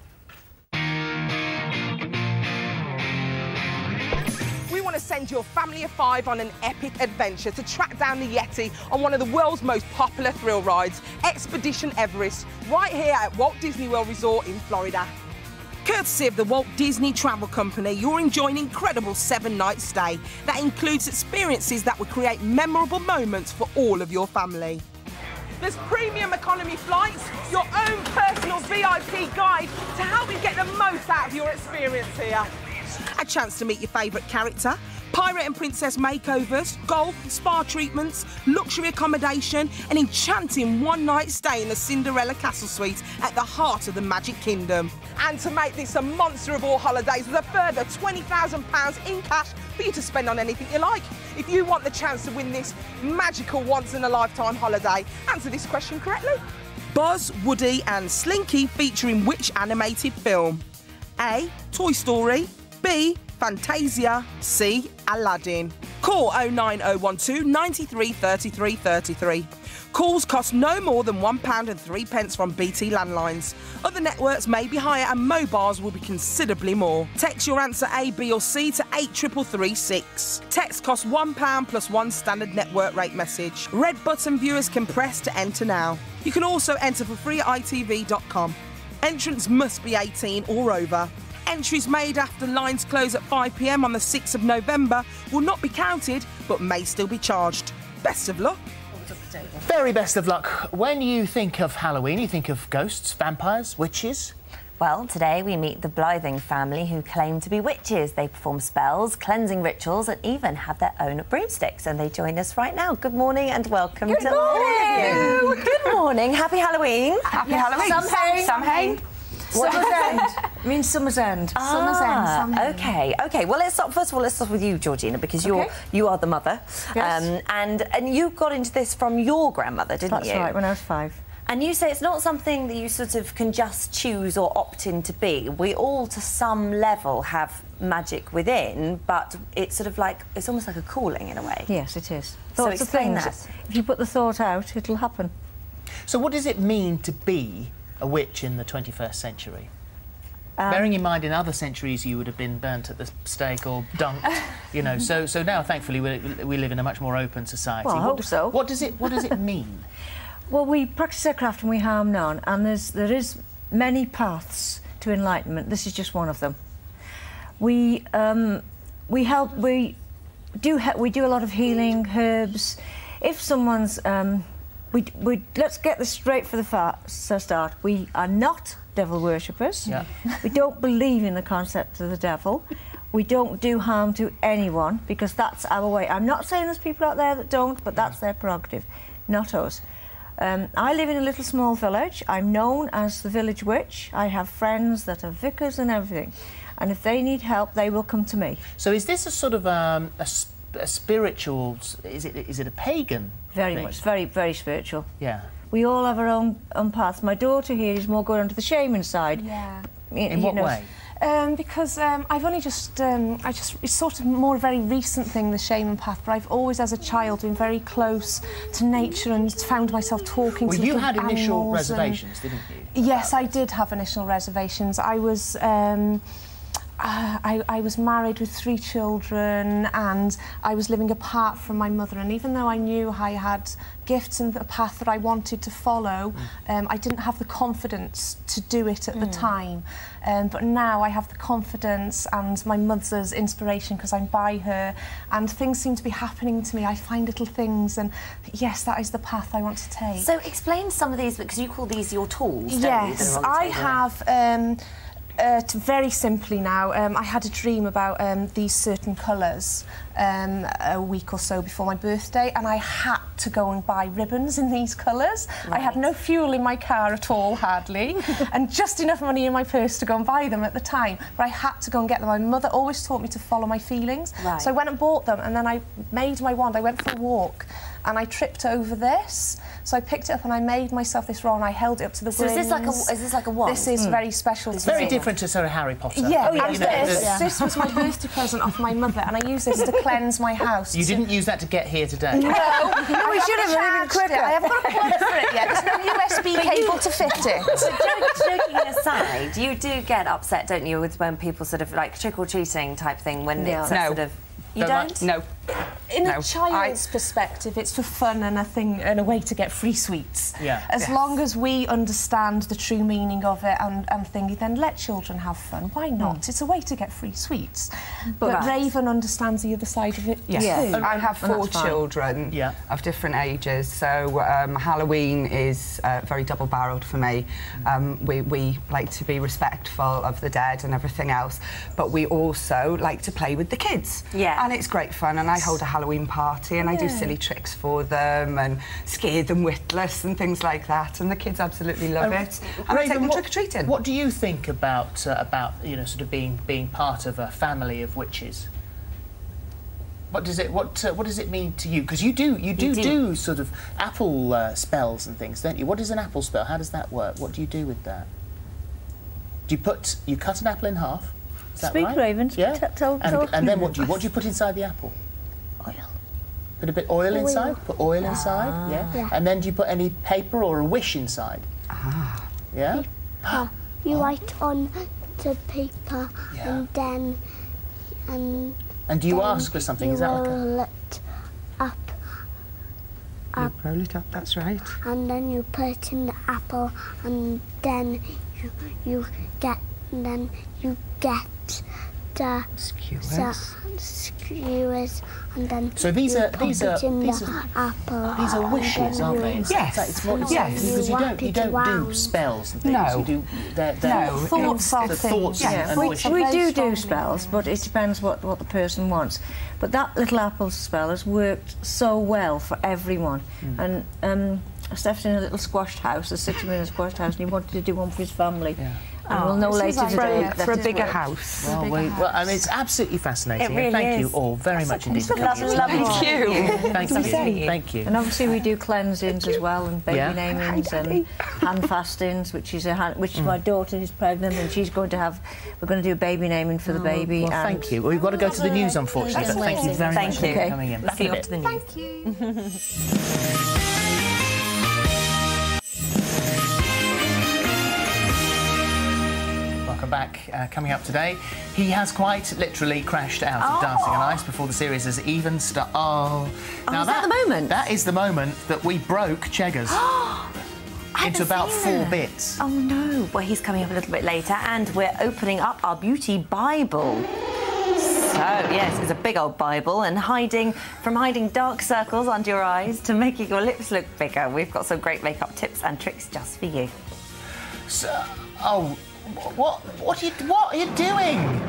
We want to send your family of five on an epic adventure to track down the Yeti on one of the world's most popular thrill rides, Expedition Everest, right here at Walt Disney World Resort in Florida. Courtesy of the Walt Disney Travel Company, you're enjoying an incredible seven-night stay that includes experiences that will create memorable moments for all of your family. There's premium economy flights, your own personal V I P guide to help you get the most out of your experience here. A chance to meet your favourite character, pirate and princess makeovers, golf, spa treatments, luxury accommodation, an enchanting one-night stay in the Cinderella Castle Suite at the heart of the Magic Kingdom. And to make this a monster of all holidays, there's a further twenty thousand pounds in cash for you to spend on anything you like. If you want the chance to win this magical once-in-a-lifetime holiday, answer this question correctly. Buzz, Woody and Slinky featuring which animated film? A. Toy Story. B. Fantasia. C. Aladdin. Call oh nine oh one two, nine three three three three three. Calls cost no more than one pound and three pence from B T landlines. Other networks may be higher and mobiles will be considerably more. Text your answer A, B or C to eight three three six. Text costs one pound plus one standard network rate message. Red button viewers can press to enter now. You can also enter for free at I T V dot com. Entrants must be eighteen or over. Entries made after lines close at five p m on the sixth of November will not be counted, but may still be charged. Best of luck. Very best of luck. When you think of Halloween, you think of ghosts, vampires, witches. Well, today we meet the Blything family who claim to be witches. They perform spells, cleansing rituals and even have their own broomsticks. And they join us right now. Good morning and welcome Good to morning. morning. Good morning. Happy Halloween. Happy Halloween. Samhain. Samhain. What Summer's is End. that? It means Summer's End. Ah, Summer's End. Samhain. Okay, okay. Well, let's start. First of all, let's start with you, Georgina, because you're Okay. you are the mother, Yes. um, and and you got into this from your grandmother, didn't That's you? right. When I was five. And you say it's not something that you sort of can just choose or opt in to be. We all, to some level, have magic within, but it's sort of like, it's almost like a calling in a way. Yes, it is. So Thoughts are explain things. that. If you put the thought out, it'll happen. So what does it mean to be a witch in the twenty-first century? Um, Bearing in mind in other centuries you would have been burnt at the stake or dunked, you know, so so now thankfully we, we live in a much more open society. Well, I what hope do- so. What does it what does it mean? Well, we practice our craft and we harm none, and there's there is many paths to enlightenment. This is just one of them. We um, we help. We do he we do a lot of healing herbs. If someone's um, we we let's get this straight for the fa start. We are not devil worshippers. Yeah. We don't believe in the concept of the devil. We don't do harm to anyone because that's our way. I'm not saying there's people out there that don't, but that's their prerogative, not us. Um, I live in a little small village. I'm known as the village witch. I have friends that are vicars and everything. And if they need help, they will come to me. So is this a sort of um, a, sp a spiritual, is it is it a pagan Very thing? much, very, very spiritual. Yeah. We all have our own, own paths. My daughter here is more going onto the shaman side. Yeah. Y- In you what know, way? Um, because um, I've only just, um, I just, it's sort of more a very recent thing, the shaman path, but I've always, as a child, been very close to nature and found myself talking Well, to you little had initial animals reservations, and... didn't you? Yes, I did have initial reservations. I was... Um, Uh, I, I was married with three children and I was living apart from my mother, and even though I knew I had gifts and the path that I wanted to follow, mm. um, I didn't have the confidence to do it at mm. the time. Um, but now I have the confidence and my mother's inspiration because I'm by her, and things seem to be happening to me. I find little things and yes, that is the path I want to take. So explain some of these, because you call these your tools, don't you, that Yes, are on the I table? have... Um, Uh, to very simply now, um, I had a dream about um, these certain colours um, a week or so before my birthday, and I had to go and buy ribbons in these colours. Right. I had no fuel in my car at all, hardly, and just enough money in my purse to go and buy them at the time, but I had to go and get them. My mother always taught me to follow my feelings, Right. so I went and bought them, and then I made my wand. I went for a walk, and I tripped over this, so I picked it up and I made myself this roll and I held it up to the So is this like a winds. is this like a wand? This is Mm. very special It's to very me. different to sort of Harry Potter. Yeah, I mean, and you know, this, the- this was my birthday present off my mother, and I use this to cleanse my house. You to- didn't use that to get here today. No, no, we should have even quicker. I haven't got a plug for it yet. There's no U S B But you- cable to fit it. But joke, joking aside, you do get upset, don't you, with when people sort of like trick-or-treating type thing when No. it's a No. sort of... You Don't don't? No. In No, a child's perspective, it's for fun and a thing and a way to get free sweets. Yeah. As Yes. long as we understand the true meaning of it and, and thingy, then let children have fun. Why not? It's a way to get free sweets. But Right. Raven understands the other side of it Yes. too. I have And four that's fine. children Yeah. of different ages, so um, Halloween is uh, very double-barreled for me. Um, we, we like to be respectful of the dead and everything else, but we also like to play with the kids. Yeah. And it's great fun, and I hold a Halloween party and I do Yeah. silly tricks for them and scare them witless and things like that, and the kids absolutely love Uh, it. And I take them what, trick-or-treating. what do you think about uh, about you know sort of being being part of a family of witches? What does it what uh, what does it mean to you? Because you do you do, You do. do sort of apple uh, spells and things, don't you? What is an apple spell? How does that work? What do you do with that? Do you put you cut an apple in half? Is that Speak, right? Ravens. Yeah. T- tell- and, tell- and then what do you what do you put inside the apple? Oil. Put a bit oil, Oil. inside. Put oil inside. Yeah? Yeah. And then do you put any paper or a wish inside? Ah. Yeah. Uh, you write on the paper Yeah. and then and And do you then ask for something? You Is that like a... roll it up, up, Roll it up, that's right. and then you put it in the apple, and then you you get and then you get the Skewers. the skewers, and then So these you are- pop these it are- in these the are- apple. These are and wishes, then aren't you- they? It's, Yes. it's, like- it's more, it's Yes. like- because you You don't wrap you it don't do around. spells and things. No. You do they're, they're No, Thoughts the are things. thoughts Yeah. and, and we, wishes. we Very do do strongly spells, things. but it depends what, what the person wants. But that little apple spell has worked so well for everyone. Mm. And um, Steph's in a little squashed house, a six-minute squashed house, and he wanted to do one for his family. Yeah. And we'll know later today for a bigger house. Well, we, well, and it's absolutely fascinating. It really and thank is. you all very much indeed for Lovely, coming. lovely. Thank you. Thank you. Thank you. Thank you. And obviously we do cleansings as well, and baby Yeah. namings and hand fastings, which is a hand, which is Mm. my daughter is pregnant, and she's going to have. We're going to do a baby naming for the baby. Well, and thank you. We've got to go to the news, unfortunately, That's but thank you very Thank much you. for coming in. Let's see off to the news. Thank you. Welcome back. Uh, coming up today, he has quite literally crashed out of Oh. Dancing on Ice before the series has even started. Oh, Oh, is that the moment? That is the moment that we broke Cheggers into about four bits. Oh no! Well, he's coming up a little bit later, and we're opening up our beauty Bible. So yes, it's a big old Bible, and hiding from hiding dark circles under your eyes to making your lips look bigger. We've got some great makeup tips and tricks just for you. So, oh, what? What are you? What are you doing?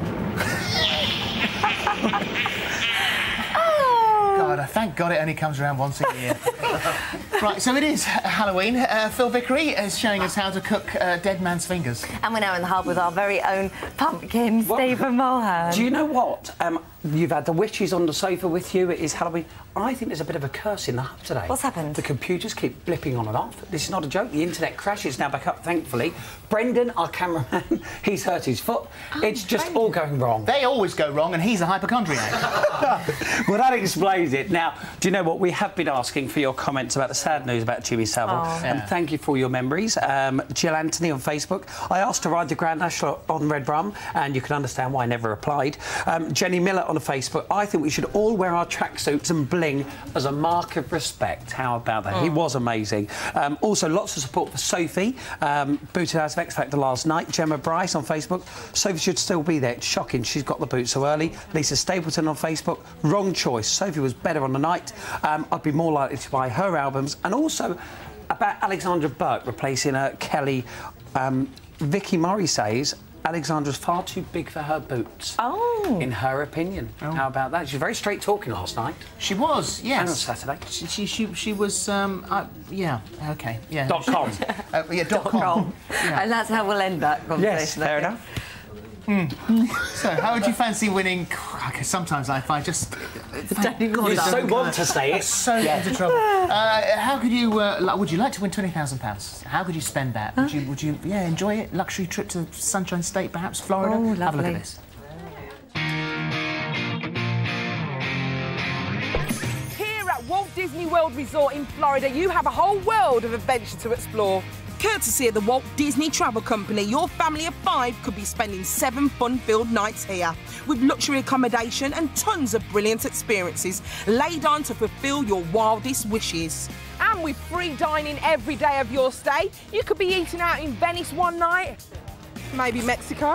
God, I thank God it only comes around once a year. Right, so it is Halloween. Uh, Phil Vickery is showing us how to cook uh, dead man's fingers. And we're now in the hub with our very own pumpkin, Stephen Mulhern. Do you know what? Um, you've had the witches on the sofa with you. It is Halloween. I think there's a bit of a curse in the hub today. What's happened? The computers keep blipping on and off. This is not a joke. The internet crashes now back up, thankfully. Brendan, our cameraman, he's hurt his foot. Oh, it's just Brendan. all going wrong. They always go wrong, and he's a hypochondriac. Well, that explains it. Now, do you know what? We have been asking for your comments about the sad news about Jimmy Savile. Oh. And Yeah. thank you for your memories. Um, Jill Anthony on Facebook. I asked to ride the Grand National on Red Rum, and you can understand why I never replied. Um, Jenny Miller on Facebook. I think we should all wear our tracksuits and bling as a mark of respect. How about that? Oh. He was amazing. Um, also, lots of support for Sophie, um, booted out of X Factor last night. Gemma Bryce on Facebook. Sophie should still be there. It's shocking she's got the boot so early. Lisa Stapleton on Facebook. Wrong choice. Sophie was better on the night. Um, I'd be more likely to buy her albums. And also about Alexandra Burke replacing uh, Kelly. Um, Vicky Murray says Alexandra's far too big for her boots. Oh. In her opinion. Oh. How about that? She was very straight talking last night. She was, yes. And on Saturday. She, she, she, she was, um, uh, yeah, okay, yeah. Dot com. Uh, yeah, dot com. Yeah. And that's how we'll end that conversation. Yes, fair enough. So, how would you fancy winning? Okay, sometimes I find just. You so want to say it. So into trouble. Uh, how could you? Uh, like, would you like to win twenty thousand pounds? How could you spend that? Would you? Would you? Yeah, enjoy it. Luxury trip to Sunshine State, perhaps Florida. Oh, Have a look lovely. at this. Here at Walt Disney World Resort in Florida, you have a whole world of adventure to explore. Courtesy of the Walt Disney Travel Company, your family of five could be spending seven fun-filled nights here, with luxury accommodation and tons of brilliant experiences laid on to fulfill your wildest wishes. And with free dining every day of your stay, you could be eating out in Venice one night, maybe Mexico,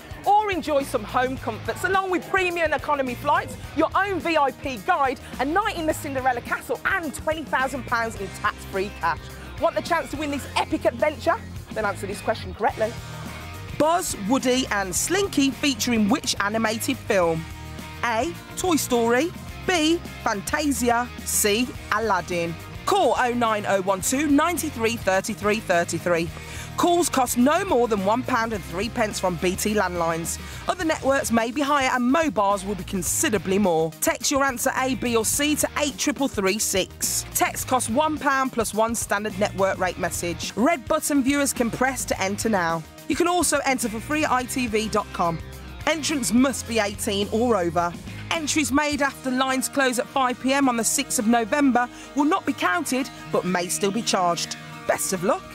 or enjoy some home comforts along with premium economy flights, your own V I P guide, a night in the Cinderella Castle and twenty thousand pounds in tax-free cash. Want the chance to win this epic adventure? Then answer this question correctly. Buzz, Woody and Slinky feature in which animated film? A. Toy Story. B. Fantasia. C. Aladdin. Call oh nine oh one two, nine three three three three three. Calls cost no more than one pound and three pence from B T landlines. Other networks may be higher and mobiles will be considerably more. Text your answer A, B or C to eight three three six. Text costs one pound plus one standard network rate message. Red button viewers can press to enter now. You can also enter for free at I T V dot com. Entrants must be eighteen or over. Entries made after lines close at five p m on the sixth of November will not be counted but may still be charged. Best of luck.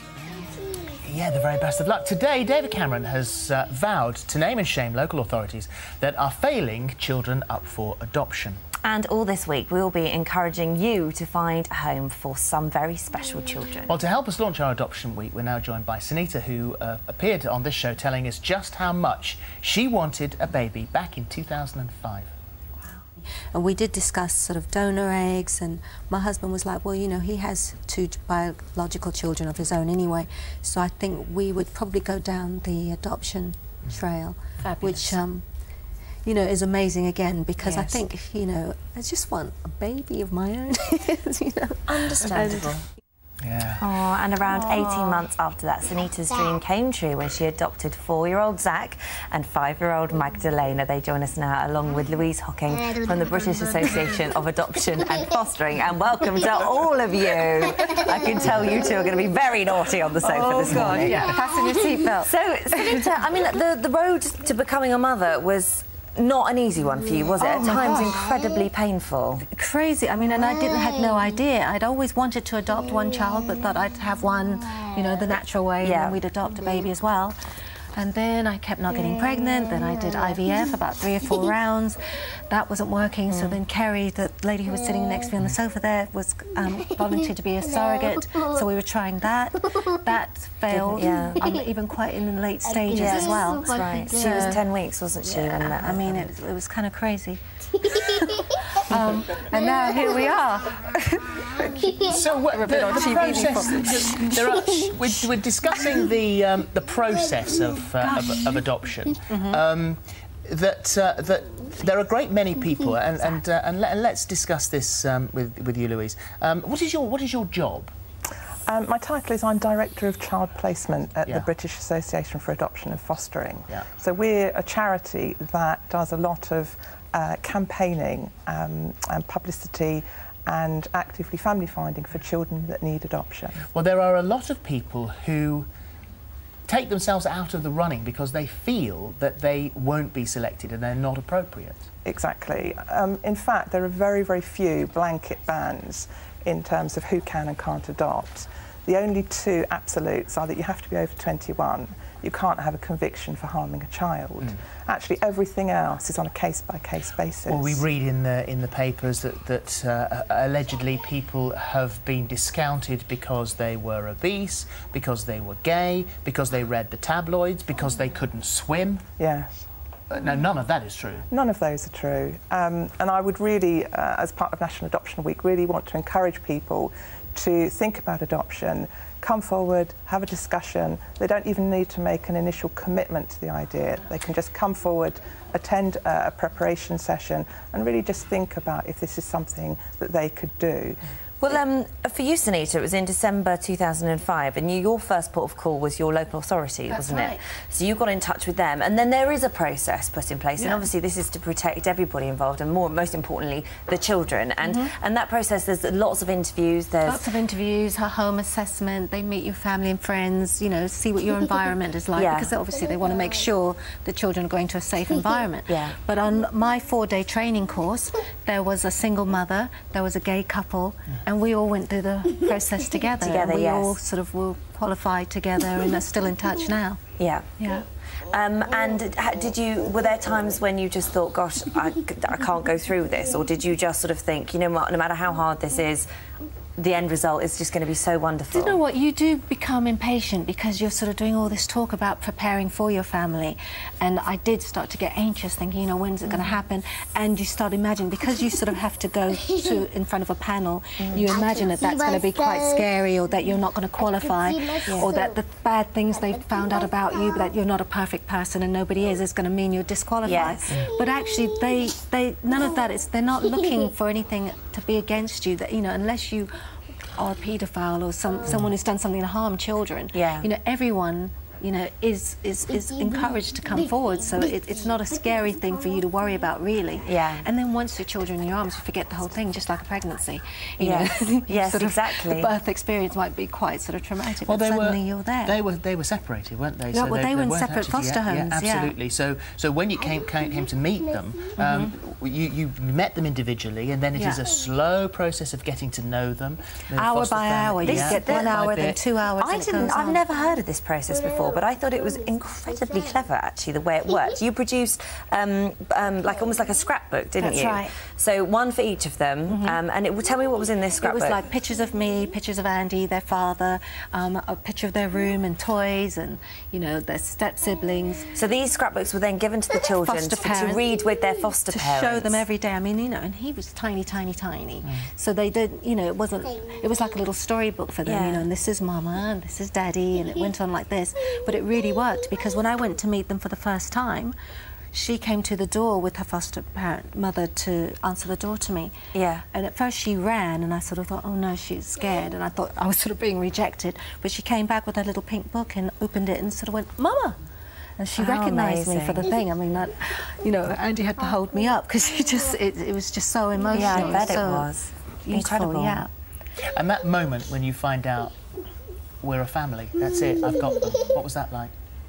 Yeah, the very best of luck. Today, David Cameron has uh, vowed to name and shame local authorities that are failing children up for adoption. And all this week, we'll be encouraging you to find a home for some very special children. Well, to help us launch our adoption week, we're now joined by Sunita, who uh, appeared on this show telling us just how much she wanted a baby back in two thousand five. And we did discuss sort of donor eggs, and my husband was like, well, you know, he has two biological children of his own anyway, so I think we would probably go down the adoption trail, Fabulous. which, um, you know, is amazing again, because I Yes. think, you know, I just want a baby of my own, you know. Understandable. And Yeah. Oh, and around eighteen months after that, Sunita's dream came true when she adopted four-year-old Zach and five-year-old Magdalena. They join us now, along with Louise Hocking from the British Association of Adoption and Fostering. And welcome to all of you. I can tell you two are going to be very naughty on the sofa Oh, this God, morning. yeah. Fasten your seatbelt. So, Sunita, I mean, the, the road to becoming a mother was not an easy one for you, was it? Oh, At my times gosh. incredibly painful. Crazy. I mean, and I didn't had no idea. I'd always wanted to adopt one child, but thought I'd have one, you know, the natural way, Yeah. and then we'd adopt a baby as well. And then I kept not getting pregnant. Then I did I V F, about three or four rounds. That wasn't working. So then Kerry, the lady who was sitting next to me on the sofa there, was um, volunteered to be a surrogate. So we were trying that. That failed. Yeah. I'm even quite in the late stages Yes, as well. that's right. She was ten weeks, wasn't she? Yeah, when that I mean, it, it was kind of crazy. um, and now here we are. So what, We're a the, bit on the T V process, before. there are, we're, we're discussing the um, the process of, uh, of, of adoption. Mhm. Um, that uh, that there are a great many people, and and, uh, and, let, and let's discuss this um, with with you, Louise. Um, what is your what is your job? Um, my title is I'm Director of Child Placement at Yeah. the British Association for Adoption and Fostering. Yeah. So we're a charity that does a lot of uh, campaigning um, and publicity and actively family finding for children that need adoption. Well, there are a lot of people who take themselves out of the running because they feel that they won't be selected and they're not appropriate. Exactly. Um, in fact, there are very, very few blanket bans in terms of who can and can't adopt. The only two absolutes are that you have to be over twenty-one, you can't have a conviction for harming a child. Mm. Actually, everything else is on a case-by-case basis. Well, we read in the in the papers that that uh, allegedly people have been discounted because they were obese, because they were gay, because they read the tabloids, because they couldn't swim. Yes. Uh, no, none of that is true. None of those are true. Um, and I would really, uh, as part of National Adoption Week, really want to encourage people to think about adoption, come forward, have a discussion. They don't even need to make an initial commitment to the idea. They can just come forward, attend a, a preparation session, and really just think about if this is something that they could do. Well, um, for you, Sunita, it was in December two thousand five, and you, your first port of call was your local authority, That's wasn't right. it? So you got in touch with them, and then there is a process put in place, and Yeah. obviously this is to protect everybody involved, and more, most importantly, the children. And Mhm. and that process, there's lots of interviews. There's Lots of interviews, her home assessment, they meet your family and friends, you know, see what your environment is like, Yeah. because obviously they want to make sure the children are going to a safe environment. Yeah. But on my four-day training course, there was a single mother, there was a gay couple, and we all went through the process together. Together, and we yes. all sort of were qualified together and are still in touch now. Yeah. Yeah. Um, and ha- did you? Were there times when you just thought, "Gosh, I, I can't go through this," or did you just sort of think, you know what, no matter how hard this is, the end result is just going to be so wonderful? Do you know what? You do become impatient because you're sort of doing all this talk about preparing for your family. And I did start to get anxious, thinking, you know, when's it going to happen? And you start imagining, because you sort of have to go to in front of a panel, you imagine that that's going to be quite scary, or that you're not going to qualify, or that the bad things they found out about you, that you're not a perfect person and nobody is, is going to mean you're disqualified. Yes. But actually, they, they, none of that is, they're not looking for anything to be against you, that, you know, unless you or a paedophile or some, someone who's done something to harm children. Yeah. You know, everyone, you know, is is, is encouraged to come forward, so it, it's not a scary thing for you to worry about, really. Yeah. And then once your children in your arms, you forget the whole thing, just like a pregnancy. You Yes. know? Yes, Sort of exactly. The birth experience might be quite sort of traumatic, Well, but they suddenly were you're there. they were they were separated, weren't they? Yeah, well, they were in weren't separate actually- foster yeah, homes, Yeah, yeah. absolutely. So so when you came came, came to meet them, um, you you met them individually, and then it is Yeah. a slow process of getting to know them. the Hour foster by family- hour, you yeah, get bit one by hour, then bit. two hours. I and it didn't. goes I've on. never heard of this process before, but I thought it was incredibly clever, actually, the way it worked. You produced um, um, like almost like a scrapbook, didn't That's you? right. So one for each of them, Mhm. um, and it would tell me what was in this It scrapbook. was like pictures of me, pictures of Andy, their father, um, a picture of their room and toys, and you know their step siblings. So these scrapbooks were then given to the children Foster to, to parents. read with their foster to parents. show them every day. I mean, you know, and he was tiny, tiny, tiny. So they did, you know, it wasn't. It was like a little storybook for them, Yeah. you know. And this is Mama, and this is Daddy, and it went on like this. But it really worked because when I went to meet them for the first time, she came to the door with her foster parent mother to answer the door to me. Yeah. And at first she ran, and I sort of thought, oh no, she's scared, and I thought I was sort of being rejected. But she came back with her little pink book and opened it and sort of went, Mama! And she Oh, recognised me amazing. for the thing. I mean, that, you know, Andy had to hold me up because it just, it, it was just so emotional. Yeah, I bet it so was. beautiful, Incredible. yeah. And that moment when you find out we're a family, that's it, I've got them. What was that like?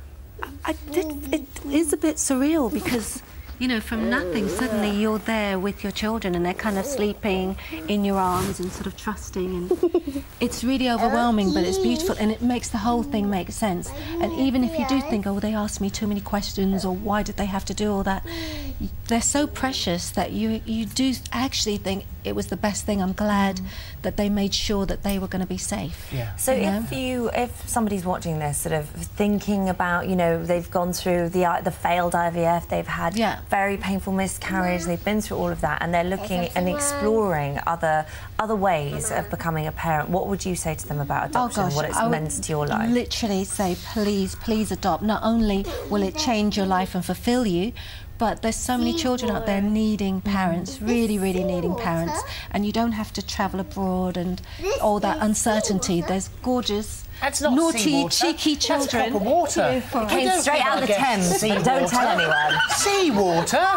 I did, it is a bit surreal because, you know, from nothing, suddenly you're there with your children and they're kind of sleeping in your arms and sort of trusting. And it's really overwhelming, but it's beautiful and it makes the whole thing make sense. And even if you do think, oh, they asked me too many questions or why did they have to do all that, they're so precious that you, you do actually think it was the best thing. I'm glad that they made sure that they were going to be safe. Yeah. So You know? if you, if somebody's watching this, sort of thinking about, you know, they've gone through the uh, the failed I V F, they've had Yeah. very painful miscarriage, they've been through all of that, and they're looking and exploring other other ways of becoming a parent, what would you say to them about adoption? Oh gosh, what it's I would meant to your life? Literally say, please, please adopt. Not only will it change your life and fulfill you, but there's so many children out there needing parents, really, really needing parents, and you don't have to travel abroad and all that uncertainty. There's gorgeous, That's not naughty, seawater. cheeky That's children. proper water. It It came straight out of the Thames, so don't tell anyone. Seawater?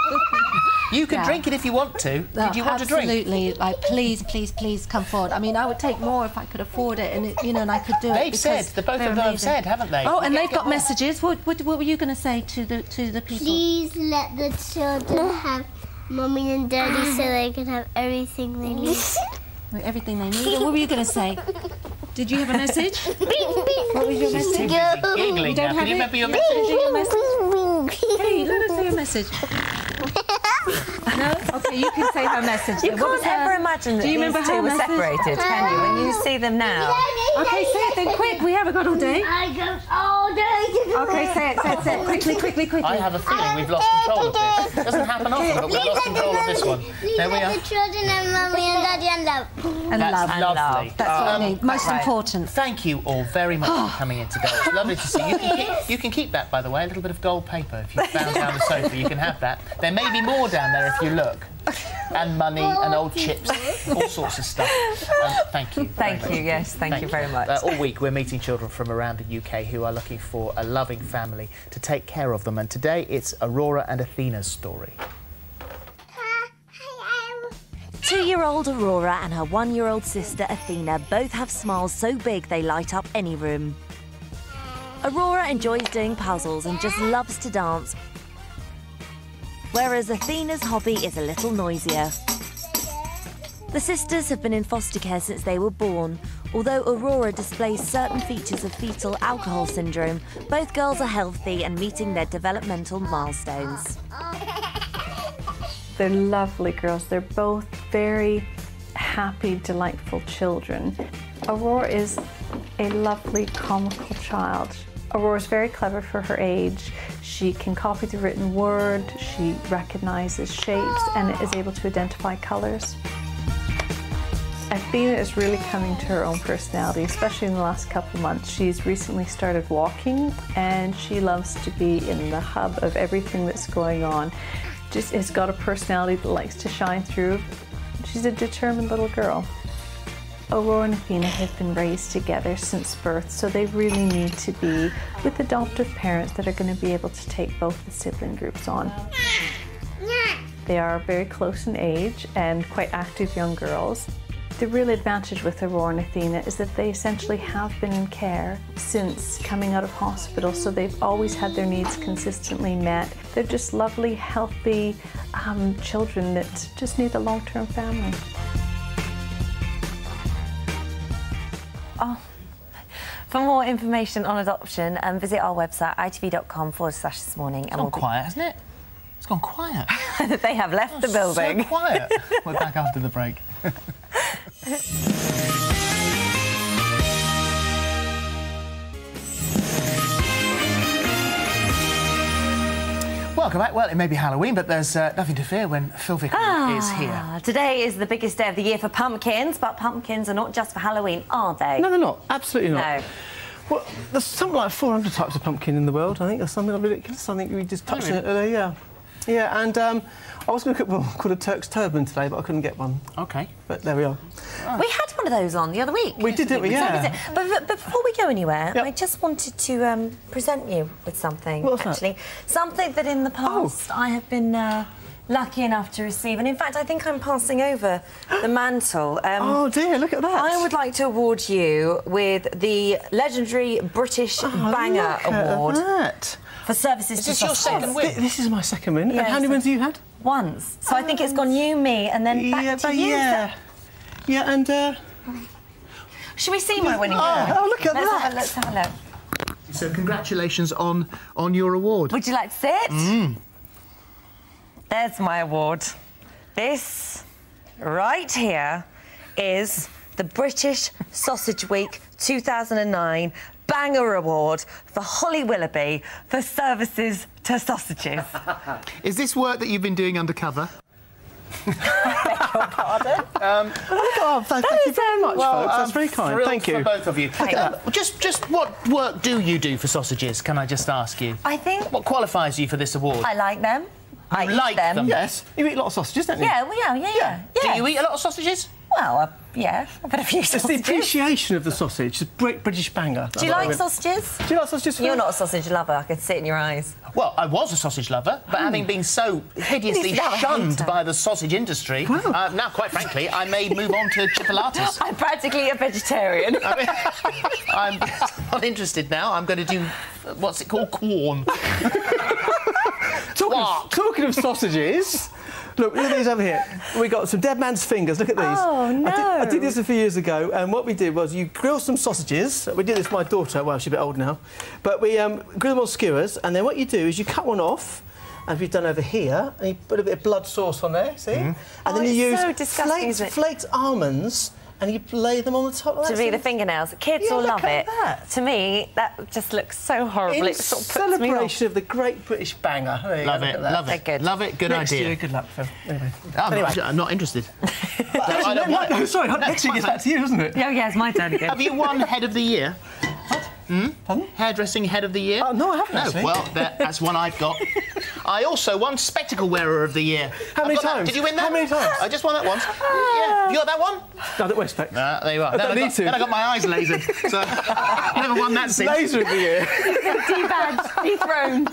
You can Yeah. drink it if you want to. No, Did you want to drink? absolutely. Like, please, please, please come forward. I mean, I would take more if I could afford it, and it, you know, and I could do it. They've because said, the both they're of them have amazing. said, haven't they? Oh, and Get- they've get got more. messages. What, what, what were you going to say to the to the people? Please let the children have mummy and daddy so they can have everything they need. Everything they need. What were you going to say? Did you have a message? What was your She's message? too busy giggling You don't now. have Can you it? remember your Did message? you your message? Hey, let us hear your message. No? Okay, you can say her message. You then. What was can't her- ever imagine that Do you these remember two her were message? separated, can you? When you see them now. Okay, say it then quick. We haven't got all day. I go all day to the Okay, say it, say it, say it. Quickly, quickly, quickly. I have a feeling we've lost control of this. It doesn't happen often, but we've lost control of this one. There we are. the children and mummy and daddy and love. And That's love. lovely. That's what Um, we need. Most right. important. Thank you all very much for coming in today. It's lovely to see you. You can, keep, you can keep that, by the way, a little bit of gold paper. If you found down the sofa, you can have that. There may be more down there if you look. And money and old chips, all sorts of stuff. Um, thank you. very Thank much. you, yes, thank you very much. Uh, all week we're meeting children from around the U K who are looking for a loving family to take care of them. And today it's Aurora and Athena's story. Two-year-old Aurora and her one-year-old sister Athena both have smiles so big they light up any room. Aurora enjoys doing puzzles and just loves to dance, whereas Athena's hobby is a little noisier. The sisters have been in foster care since they were born. Although Aurora displays certain features of fetal alcohol syndrome, both girls are healthy and meeting their developmental milestones. They're lovely girls. They're both very happy, delightful children. Aurora is a lovely, comical child. Aurora's very clever for her age. She can copy the written word, she recognizes shapes, and is able to identify colors. Athena is really coming to her own personality, especially in the last couple of months. She's recently started walking, and she loves to be in the hub of everything that's going on. Just has got a personality that likes to shine through. She's a determined little girl. Aurora and Athena have been raised together since birth, so they really need to be with adoptive parents that are going to be able to take both the sibling groups on. They are very close in age and quite active young girls. The real advantage with Aurora and Athena is that they essentially have been in care since coming out of hospital, so they've always had their needs consistently met. They're just lovely, healthy um, children that just need a long-term family. Oh. For more information on adoption, um, visit our website, itv.com forward slash this morning. It's gone quiet, hasn't it? It's gone quiet. They have left the building. So quiet. We're back after the break. Welcome back. Well, it may be Halloween, but there's uh, nothing to fear when Filthy Queen ah, is here. Today is the biggest day of the year for pumpkins, but pumpkins are not just for Halloween, are they? No, they're not. Absolutely not. No. Well, there's something like four hundred types of pumpkin in the world. I think there's something ridiculous. I think we just touched Oh, it earlier. Yeah, yeah. And um, I was going to cook one called a Turk's turban today, but I couldn't get one. Okay. But there we are. We had one of those on the other week. We did, didn't we? Yeah. But, but, but before we go anywhere, I just wanted to um, present you with something. What's that? actually, something that in the past I have been uh, lucky enough to receive, and in fact, I think I'm passing over the mantle. Um, Oh dear, look at that. I would like to award you with the legendary British Banger look at Award that. for services Is to this your Sussex. second win? Th- This is my second win. Yeah, and how many so- wins have you had? Once. So I think it's gone you, me, and then back yeah, to but you. yeah. Yeah, and... Uh... Should we see my winning Oh, winner? oh, look at let's that. Have a, let's have a look. So congratulations on on your award. Would you like to see it? Mm. There's my award. This right here is the British Sausage Week two thousand nine Banger Award for Holly Willoughby for services to sausages. Is this work that you've been doing undercover? Pardon? Um, oh, thank, thank you very much, well, folks. That's I'm very kind. thrilled Thank you. for both of you. Thank Um, just, just what work do you do for sausages? Can I just ask you? I think What qualifies you for this award? I like them. I eat like them. them? Yes. You eat a lot of sausages, don't you? Yeah, well, yeah, yeah, yeah. yeah. Do you eat a lot of sausages? Well, uh, yeah, I've had a few It's the sausages. appreciation of the sausage, the Brit- British banger. Do you like sausages? Do you like sausages? You're not a sausage lover, I can see it in your eyes. Well, I was a sausage lover, but having been so hideously He's now a shunned hater. by the sausage industry, uh, now, quite frankly, I may move on to chipolatas. I'm practically a vegetarian. I mean, I'm not interested now. I'm going to do, what's it called, corn. Talking of, talking of sausages, look, look at these over here. We got some dead man's fingers. Look at these. Oh, no. I did, I did this a few years ago, and what we did was you grill some sausages. We did this with my daughter. Well, she's a bit old now, but we um, grill them on skewers, and then what you do is you cut one off. As we've done over here, and you put a bit of blood sauce on there, see? Mm-hmm. And Oh, then you it's use so disgusting, flaked, isn't it? flaked almonds, and you lay them on the top of that. To be the fingernails. Kids Yeah, will look love at it. that. To me, that just looks so horrible. In it sort of puts me off. celebration of the great British banger. There you Love go, it, look at that. love it, They're good. love it, good Next idea. year, good luck, Phil. Anyway. I'm, Anyway. not, I'm not interested. No, I don't no, want no, it. sorry, No, next year it's gets back to you, isn't it? Yeah, yeah, it's my turn again. Have you won Head of the Year? Hmm? Pardon? Hairdressing Head of the Year? Oh, no, I haven't No, actually. well, that, that's one I've got. I also won Spectacle Wearer of the Year. How I've many got that. times? Did you win that? How many times? I just won that once. Yeah. You got that one? No, I don't wear specs. No, there you are. I Then don't I need got, to. Then I got my eyes lasered. So I never won that since. Laser of the year. Debadged, dethroned.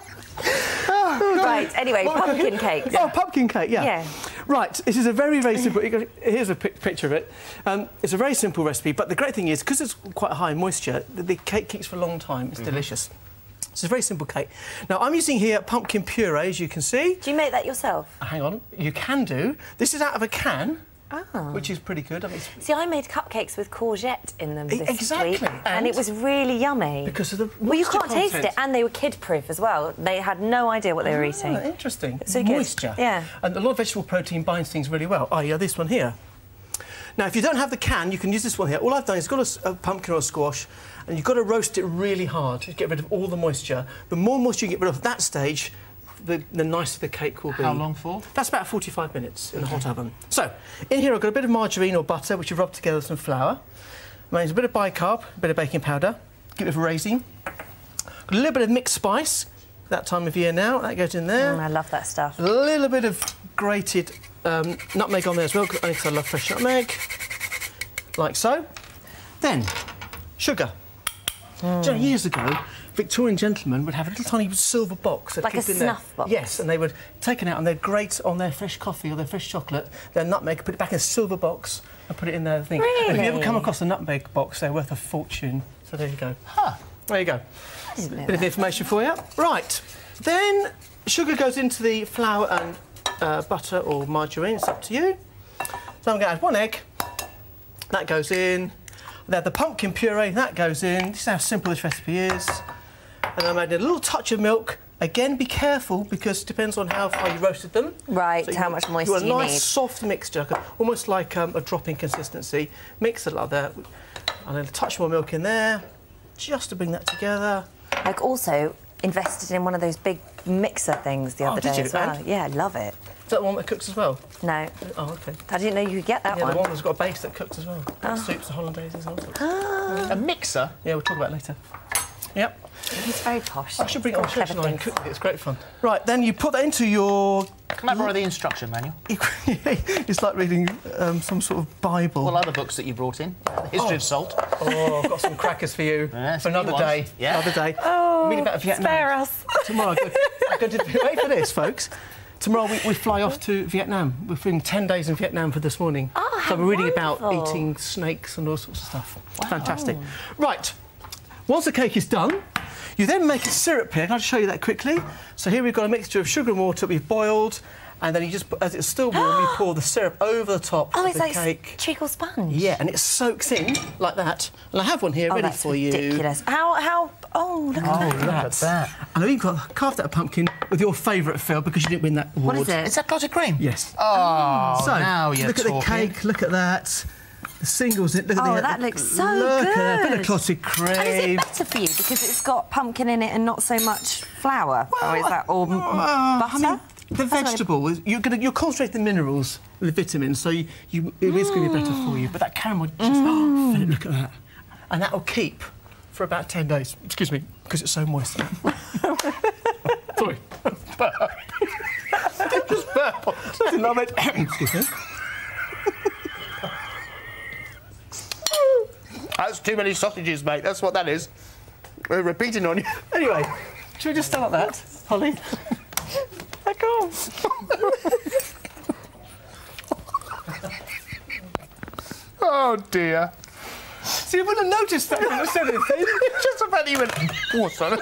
Right, anyway, pumpkin cakes. Oh, pumpkin cake, yeah. Yeah. Right, this is a very, very simple... Here's a pic- picture of it. Um, it's a very simple recipe, but the great thing is, because it's quite high in moisture, the, the cake keeps for a long time. It's Mm-hmm. delicious. It's a very simple cake. Now, I'm using here pumpkin puree, as you can see. Do you make that yourself? Hang on, you can do. This is out of a can, Oh. which is pretty good. I mean, it's See, I made cupcakes with courgette in them E- this exactly. week, and, And- it was really yummy. because of the Well, you moisture can't taste content. it, and they were kid-proof as well. They had no idea what they were eating. Ah, interesting. It's really good. Moisture. Yeah. And a lot of vegetable protein binds things really well. Oh, yeah, this one here. Now, if you don't have the can, you can use this one here. All I've done is got a, s- a pumpkin or a squash, and you've got to roast it really hard to get rid of all the moisture. The more moisture you get rid of at that stage, the, the nicer the cake will be. How long for? That's about forty-five minutes in a hot oven. So, in here I've got a bit of margarine or butter, which you've rubbed together with some flour. There's a bit of bicarb, a bit of baking powder, a bit of raisin. Got a little bit of mixed spice, that time of year now, that goes in there. Mm, I love that stuff. A little bit of grated um, nutmeg on there as well, because I love fresh nutmeg, like so. Then, sugar. Mm. Do you know, years ago, Victorian gentlemen would have a little tiny silver box. they'd Like a keep in there. snuff box? Yes, and they would take it out and they'd grate on their fresh coffee or their fresh chocolate, their nutmeg, put it back in a silver box and put it in their thing. Really? If you ever come across a nutmeg box, they're worth a fortune. So there you go. Huh. There you go. I didn't know Bit of that. information for you. Right. Then sugar goes into the flour and uh, butter or margarine. It's up to you. So I'm going to add one egg. That goes in. Then the pumpkin puree, that goes in. This is how simple this recipe is. And I'm adding a little touch of milk. Again, be careful, because it depends on how far you roasted them. Right, So how you- much moisture you want a you nice, need. soft mixture, almost like um, a drop-in consistency. Mix it like that. And then a touch more milk in there, just to bring that together. Like, also, invested in one of those big mixer things the Oh, other did day you? as well. And? Yeah, I love it. Is that the one that cooks as well? No. Oh, OK. I didn't know you could get that yeah, one. the one that's got a base that cooks as well. Oh. Soups, the hollandaises and all sorts. Ah. A mixer? Yeah, we'll talk about it later. Yep. He's very posh. I should bring it on Clever church and I can things. cook with it. It's great fun. Right, then you put that into your... Can I borrow the instruction manual? It's like reading um, some sort of Bible. Well, other books that you brought in. Uh, the History Oh. of Salt. Oh, I've got some crackers for you Yes, for another new ones. day. Yeah. Another day. Oh, Reading about Vietnam. spare us. Tomorrow, I go, I go to... Wait for this, folks. Tomorrow we, we fly off to Vietnam. We're doing ten days in Vietnam for this morning. Oh, so how we're reading wonderful. about eating snakes and all sorts of stuff. Fantastic. Right. Once the cake is done, you then make a syrup here. Can I just show you that quickly? So here we've got a mixture of sugar and water that we've boiled, and then you just, as it's still warm, you pour the syrup over the top Oh, of it's the like cake. treacle sponge. Yeah, and it soaks in like that. And I have one here Oh, ready that's for you. ridiculous. How, how, oh, look Oh, at that. look at that. And I've even got carved out a pumpkin with your favourite, Phil, because you didn't win that award. What is it? Is that clotted cream? Yes. Oh, so, now you're look at talking. the cake, look at that. The singles, look at Oh, the... that looks so look good. at that, bit of clotted cream. And is it better for you because it's got pumpkin in it and not so much flour? or is that all m- Uh, butter? I mean, the vegetable, is- you're going to you're concentrating the minerals, the vitamins, so you, you, it is going to be better for you. But that caramel, just oh, Philip, look at that, and that will keep for about ten days. Excuse me, because it's so moist. Sorry. Just burp. I love it. Excuse me. That's too many sausages, mate. That's what that is. We're repeating on you. Anyway, should we just start that, Holly? I can't. Oh, dear. See, you wouldn't have noticed that. You wouldn't have said anything. Just about even... Oh, sorry.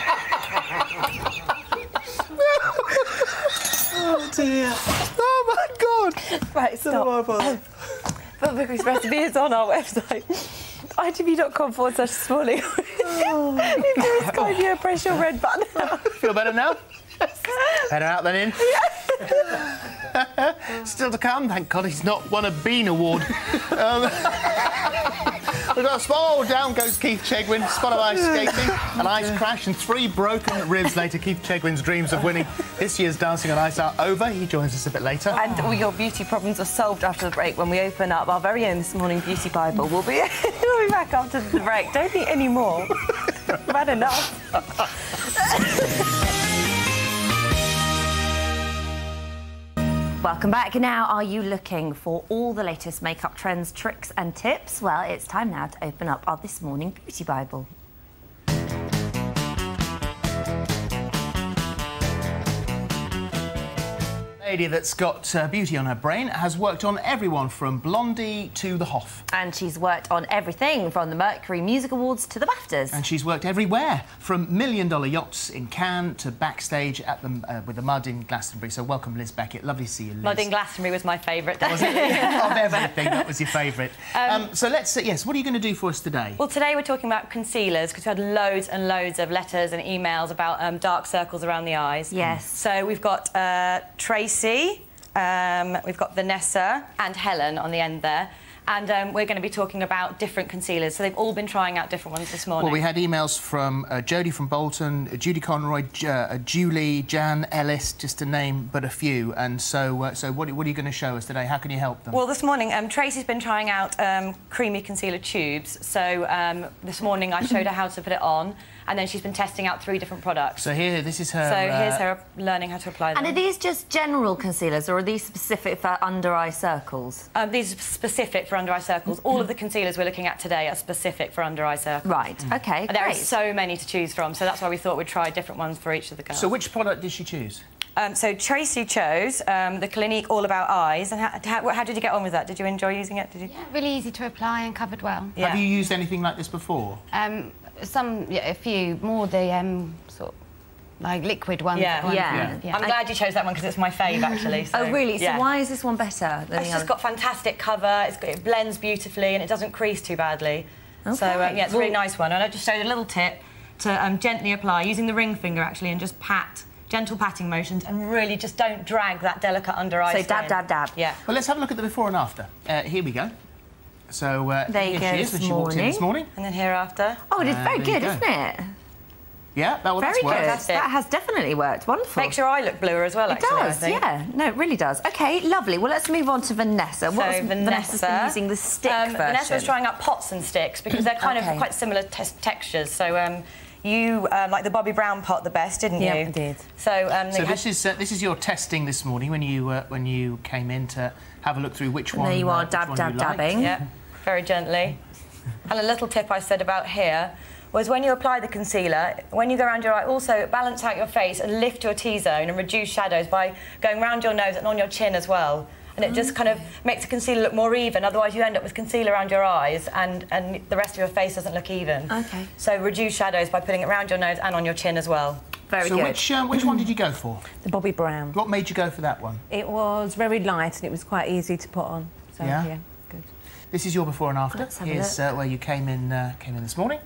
Oh, dear. Oh, my God. Right, stop. But Vicar's recipe is on our website. I T V dot com forward slash this morning. If you subscribe, you press your red button. Feel better now? Better out than in. Still to come. Thank God he's not won a Bean Award. um, we've got a small down goes Keith Chegwin, spot of ice skating, an ice crash, and three broken ribs later. Keith Chegwin's dreams of winning this year's Dancing on Ice are over. He joins us a bit later. And all your beauty problems are solved after the break when we open up our very own This Morning Beauty Bible. We'll be, we'll be back after the break. Don't eat any more. I've had enough. Welcome back. Now, are you looking for all the latest makeup trends, tricks and tips? Well, it's time now to open up our This Morning Beauty Bible. Lady that's got uh, beauty on her brain has worked on everyone from Blondie to the Hoff. And she's worked on everything from the Mercury Music Awards to the BAFTAs. And she's worked everywhere, from million-dollar yachts in Cannes to backstage at the, uh, with the Mud in Glastonbury. So welcome, Liz Beckett. Lovely to see you, Liz. Mud in Glastonbury was my favourite. Was it? Of everything, that was your favourite. Um, um, so let's... Uh, yes, what are you going to do for us today? Well, today we're talking about concealers, because we had loads and loads of letters and emails about um, dark circles around the eyes. Yes. So we've got uh, Tracy, um, we've got Vanessa and Helen on the end there. And um, we're going to be talking about different concealers. So they've all been trying out different ones this morning. Well, we had emails from uh, Jodie from Bolton, uh, Judy Conroy, J uh, Julie, Jan Ellis, just to name but a few. And so, uh, so what, what are you going to show us today? How can you help them? Well, this morning, um, Tracy's been trying out um, creamy concealer tubes. So um, this morning I showed her how to put it on, and then she's been testing out three different products. So here, this is her... So uh, here's her learning how to apply them. And are these just general concealers, or are these specific for under-eye circles? Um, these are specific for under-eye circles. All of the concealers we're looking at today are specific for under-eye circles. Right, OK, and there are great. so many to choose from, so that's why we thought we'd try different ones for each of the girls. So which product did she choose? Um, so Tracy chose um, the Clinique All About Eyes. And how, how, how did you get on with that? Did you enjoy using it? Did you? Yeah, really easy to apply and covered well. Yeah. Have you used anything like this before? Um, some, yeah, a few, more the um, sort of, like liquid ones. Yeah. ones, Yeah. yeah. I'm glad you chose that one because it's my fave, actually. So, Oh, really? So yeah. why is this one better than It's the just other? got fantastic cover, it's got, it blends beautifully and it doesn't crease too badly. Okay. So, um, yeah, it's a really Well- nice one. And I just showed a little tip to um, gently apply, using the ring finger, actually, and just pat, gentle patting motions, and really just don't drag that delicate under-eye So skin. dab, dab, dab. Yeah. Well, let's have a look at the before and after. Uh, here we go. So uh, There you here go she is this when she walked in this morning. morning. And then hereafter. Oh, it is Uh, very there you good, go. isn't it? Yeah, that, well, Very that's good. worked. That's, that has definitely worked. Wonderful. Makes your eye look bluer as well, It actually, I does, think. yeah. No, it really does. OK, lovely. Well, let's move on to Vanessa. So What's Vanessa, Vanessa's been using the stick um, version. Vanessa was trying out pots and sticks because they're kind Okay. of quite similar te textures. So um, you um, like the Bobby Brown pot the best, didn't Yeah, you? I did. So, um, So you this had- is uh, this is your testing this morning when you uh, when you came in to have a look through which And one. there you are, uh, which dab, one dab, you liked. dabbing. Yeah, very gently. And a little tip I said about here was when you apply the concealer, when you go around your eye, also balance out your face and lift your T-zone and reduce shadows by going round your nose and on your chin as well. And it just kind of makes the concealer look more even, otherwise you end up with concealer around your eyes and, and the rest of your face doesn't look even. OK. So reduce shadows by putting it around your nose and on your chin as well. Very so good. which um, which one did you go for? The Bobby Brown. What made you go for that one? It was very light and it was quite easy to put on. So, Yeah? yeah, good. This is your before and after. Let's have a Here's uh, where you came in uh, came in this morning,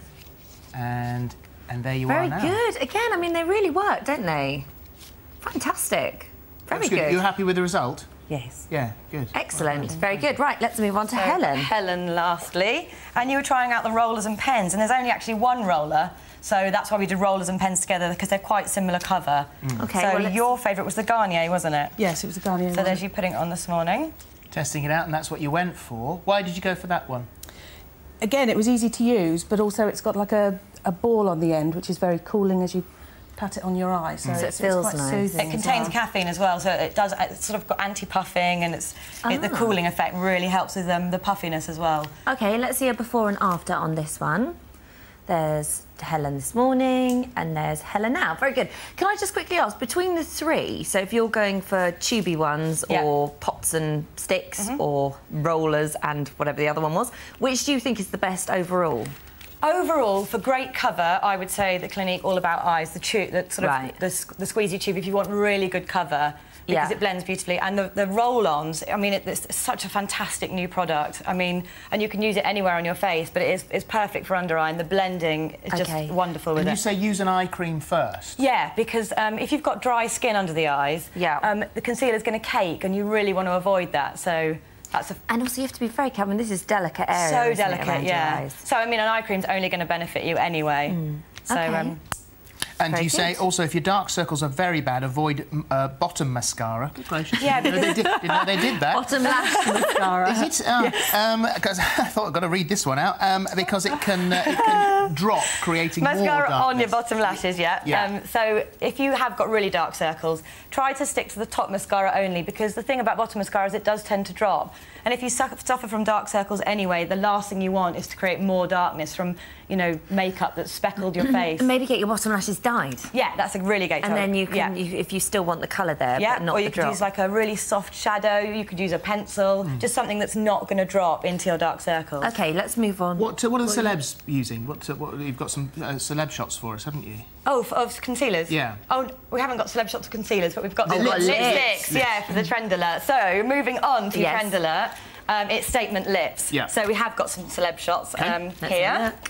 and and there you Very are now. good. Again, I mean, they really work, don't they? Fantastic. Very That's good. You're happy with the result? Yes. Yeah, good. Excellent. Very good. Right, let's move on to So, Helen. Helen, lastly. And you were trying out the rollers and pens, and there's only actually one roller, so that's why we did rollers and pens together, because they're quite similar cover. Mm. OK, So well, let's- your favourite was the Garnier, wasn't it? Yes, it was a Garnier. So there's you putting it on this morning. Testing it out, and that's what you went for. Why did you go for that one? Again, it was easy to use, but also it's got like a, a ball on the end, which is very cooling as you pat it on your eye. So, Mm. So it it's, feels it's quite nice. soothing. It as contains well. caffeine as well, so it does. It's sort of got anti-puffing, and it's it, the Ah. cooling effect really helps with um, the puffiness as well. OK, let's see a before and after on this one. There's Helen this morning, and there's Helen now. Very good. Can I just quickly ask, between the three, so if you're going for tubey ones Yeah. or pots and sticks Mhm. or rollers and whatever the other one was, which do you think is the best overall? Overall, for great cover, I would say the Clinique All About Eyes, the tube, the sort of Right. the, s- the squeezy tube, if you want really good cover, because Yeah. it blends beautifully. And the, the roll-ons, I mean, it, it's such a fantastic new product. I mean, and you can use it anywhere on your face, but it is it's perfect for under eye, and the blending is Okay. just wonderful with And you it. say use an eye cream first. Yeah, because um, if you've got dry skin under the eyes, Yeah. um, the concealer's going to cake, and you really want to avoid that. So that's a And also you have to be very careful. I mean, this is delicate area, so isn't it, delicate, around your yeah. eyes? So I mean, an eye cream's only going to benefit you anyway. So Okay. um, And Very you say good. also if your dark circles are very bad, avoid mm, uh, bottom mascara. Good gracious. Yeah, Didn't know they did, didn't know they did that. Bottom lash mascara. Is it? Because I thought I've got to read this one out. Um, because it can uh, it can drop, creating more mascara darkness. on your bottom lashes, yeah. Yeah. Um, so if you have got really dark circles, try to stick to the top mascara only, because the thing about bottom mascara is it does tend to drop. And if you su- suffer from dark circles anyway, the last thing you want is to create more darkness from, you know, makeup that's speckled your face. And maybe get your bottom lashes dyed. Yeah, that's a really great And tip. then you can, Yeah. you, if you still want the colour there, Yeah, but not or you the could drop. use like a really soft shadow, you could use a pencil, Hmm. just something that's not going to drop into your dark circles. OK, let's move on. What, uh, what are the celebs using? What, uh, what you've got some uh, celeb shots for us, haven't you? Oh, f- of concealers? Yeah. Oh, we haven't got celeb shots of concealers, but we've got Oh, the got lip- lips. lipsticks, yeah, for the trend alert. So, moving on to Yes. trend alert, um, it's statement lips. Yeah. So we have got some celeb shots Okay. um, Let's have a here. look.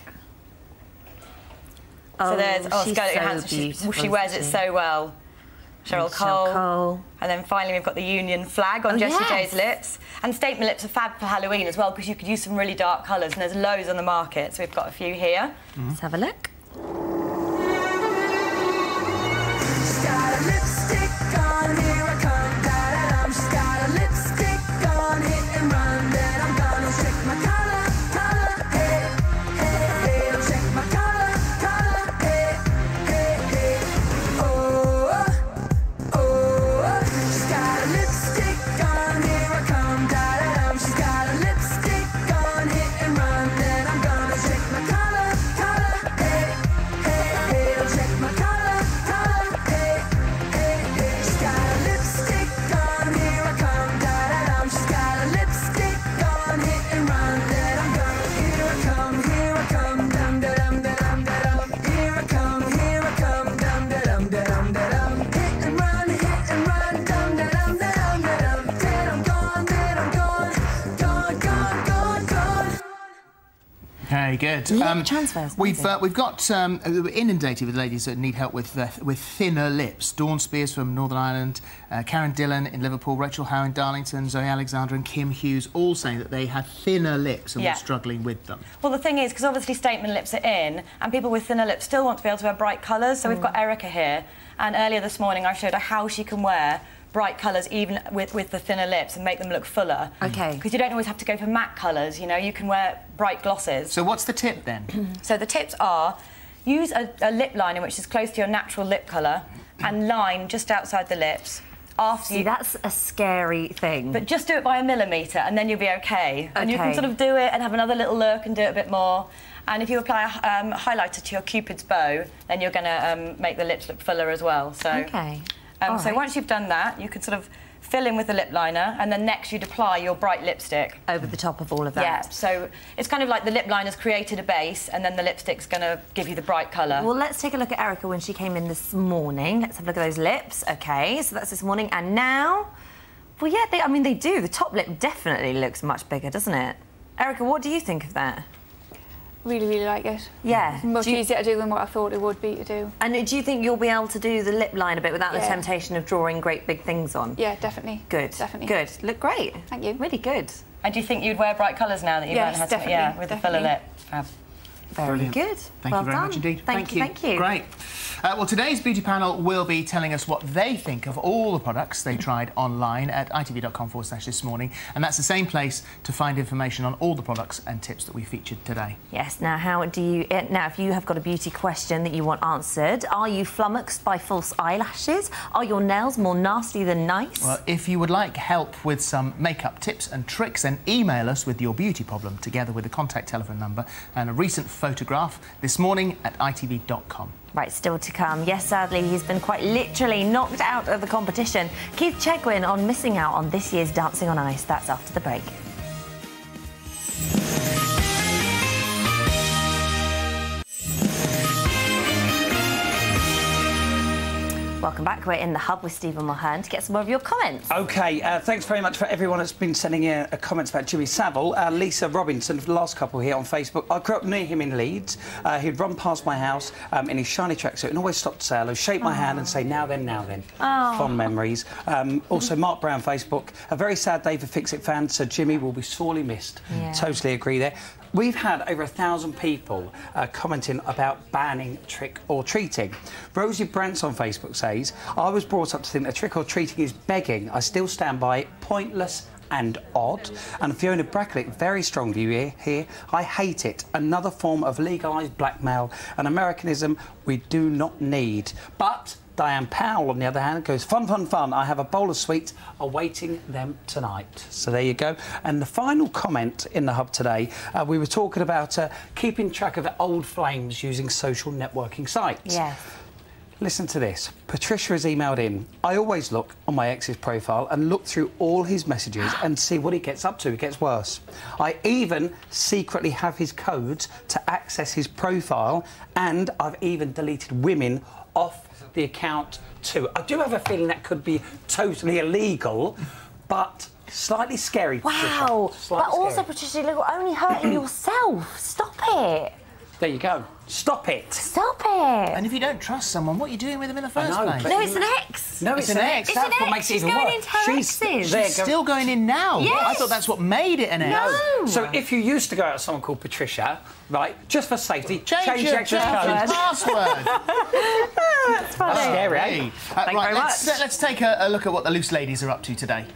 So Oh, there's oh she's Scarlett so Johansson. She, beautiful, she wears it isn't she? so well. Cheryl Cheryl Cole. Cole. And then finally we've got the Union flag on Oh, Jessie yes. J's lips. And statement lips are fab for Halloween as well, because you could use some really dark colours, and there's loads on the market. So we've got a few here. Let's have a look. She's got a lipstick on, here I come, da-da-dum. She's got a lipstick on, hit and run, then I'm gonna check my color, color, hey, hey, hey. I'll check my color, color, hey, hey, hey. Oh, oh, oh. She's got a lipstick on, here I come, da-da-dum. She's got a lipstick on, hit and run, then I'm gonna check my color, color, hey. Very good. Lip transfers. We've amazing. uh, we've got um, we're inundated with ladies that need help with uh, with thinner lips. Dawn Spears from Northern Ireland, uh, Karen Dillon in Liverpool, Rachel Howe in Darlington, Zoe Alexander and Kim Hughes, all saying that they have thinner lips and Yeah. were struggling with them. Well, the thing is, because obviously statement lips are in, and people with thinner lips still want to be able to wear bright colours, so we've got Erica here, and earlier this morning I showed her how she can wear bright colours even with, with the thinner lips and make them look fuller. Okay. Because you don't always have to go for matte colours, you know, you can wear bright glosses. So what's the tip then? So the tips are, use a, a lip liner which is close to your natural lip colour and line just outside the lips. After See, you... that's a scary thing. But just do it by a millimetre and then you'll be okay. And you can Okay. sort of do it and have another little look and do it a bit more. And if you apply a um, highlighter to your Cupid's bow, then you're going to um, make the lips look fuller as well. So, Okay. Um, All so right. once you've done that, you can sort of fill in with the lip liner, and then next you'd apply your bright lipstick. Over the top of all of that. Yeah, so it's kind of like the lip liner's created a base, and then the lipstick's going to give you the bright colour. Well, let's take a look at Erica when she came in this morning. Let's have a look at those lips. OK, so that's this morning. And now... Well, yeah, they, I mean, they do. The top lip definitely looks much bigger, doesn't it? Erica, what do you think of that? Really, really like it. Yeah. Much Do you- easier to do than what I thought it would be to do. And do you think you'll be able to do the lip line a bit without the Yeah. temptation of drawing great big things on? Yeah, definitely. Good. Definitely. Good. Look great. Thank you. Really good. And do you think you'd wear bright colours now that you've Yes, learned how to... definitely, Yeah, with the fuller definitely. lip. Fab. Very Brilliant. good. Thank well you very done. much indeed. Thank, you. Thank you. Great. Uh, well, today's beauty panel will be telling us what they think of all the products they tried online at itv.com forward slash this morning. And that's the same place to find information on all the products and tips that we featured today. Yes, now how do you... Uh, now, if you have got a beauty question that you want answered, are you flummoxed by false eyelashes? Are your nails more nasty than nice? Well, if you would like help with some makeup tips and tricks, then email us with your beauty problem together with a contact telephone number and a recent photograph this morning at itv dot com. Right, still to come. Yes, sadly, he's been quite literally knocked out of the competition. Keith Chegwin on missing out on this year's Dancing on Ice. That's after the break. Welcome back. We're in the hub with Stephen Mulhern to get some more of your comments. OK, uh, thanks very much for everyone that's been sending in uh, comments about Jimmy Savile. Uh, Lisa Robinson, the last couple here on Facebook. I grew up near him in Leeds. Uh, he'd run past my house um, in his shiny tracksuit and always stop to say hello, shake my hand and say, now then, now then. Oh. Fond memories. Um, also, Mark Brown, Facebook. A very sad day for Fix It fans, so Jimmy will be sorely missed. Yeah. Totally agree there. We've had over a thousand people uh, commenting about banning trick or treating. Rosie Brantz on Facebook says, I was brought up to think that trick or treating is begging. I still stand by it, pointless and odd. And Fiona Brackett, very strongly here, I hate it. Another form of legalised blackmail, an Americanism we do not need. But Diane Powell, on the other hand, goes, fun, fun, fun. I have a bowl of sweets awaiting them tonight. So there you go. And the final comment in the hub today, uh, we were talking about uh, keeping track of old flames using social networking sites. Yes. Listen to this. Patricia has emailed in. I always look on my ex's profile and look through all his messages and see what he gets up to. It gets worse. I even secretly have his codes to access his profile, and I've even deleted women off the account too. I do have a feeling that could be totally illegal, but slightly scary. Wow. Patricia. Slightly But also, scary. Patricia, you're only hurting yourself. Stop it. There you go. Stop it. Stop it. And if you don't trust someone, what are you doing with them in the first know, place? but No, it's an ex. No, it's, an ex. It's That's an what ex. makes it She's even going worse. into her She's exes. there She's go- still going in now. Yes. I thought that's what made it an ex. No. So if you used to go out with someone called Patricia, right, just for safety, Change, change your your ex's code. password. That's funny. That's scary. Uh, Thank you right, very let's, much. let's take a, a look at what the loose ladies are up to today.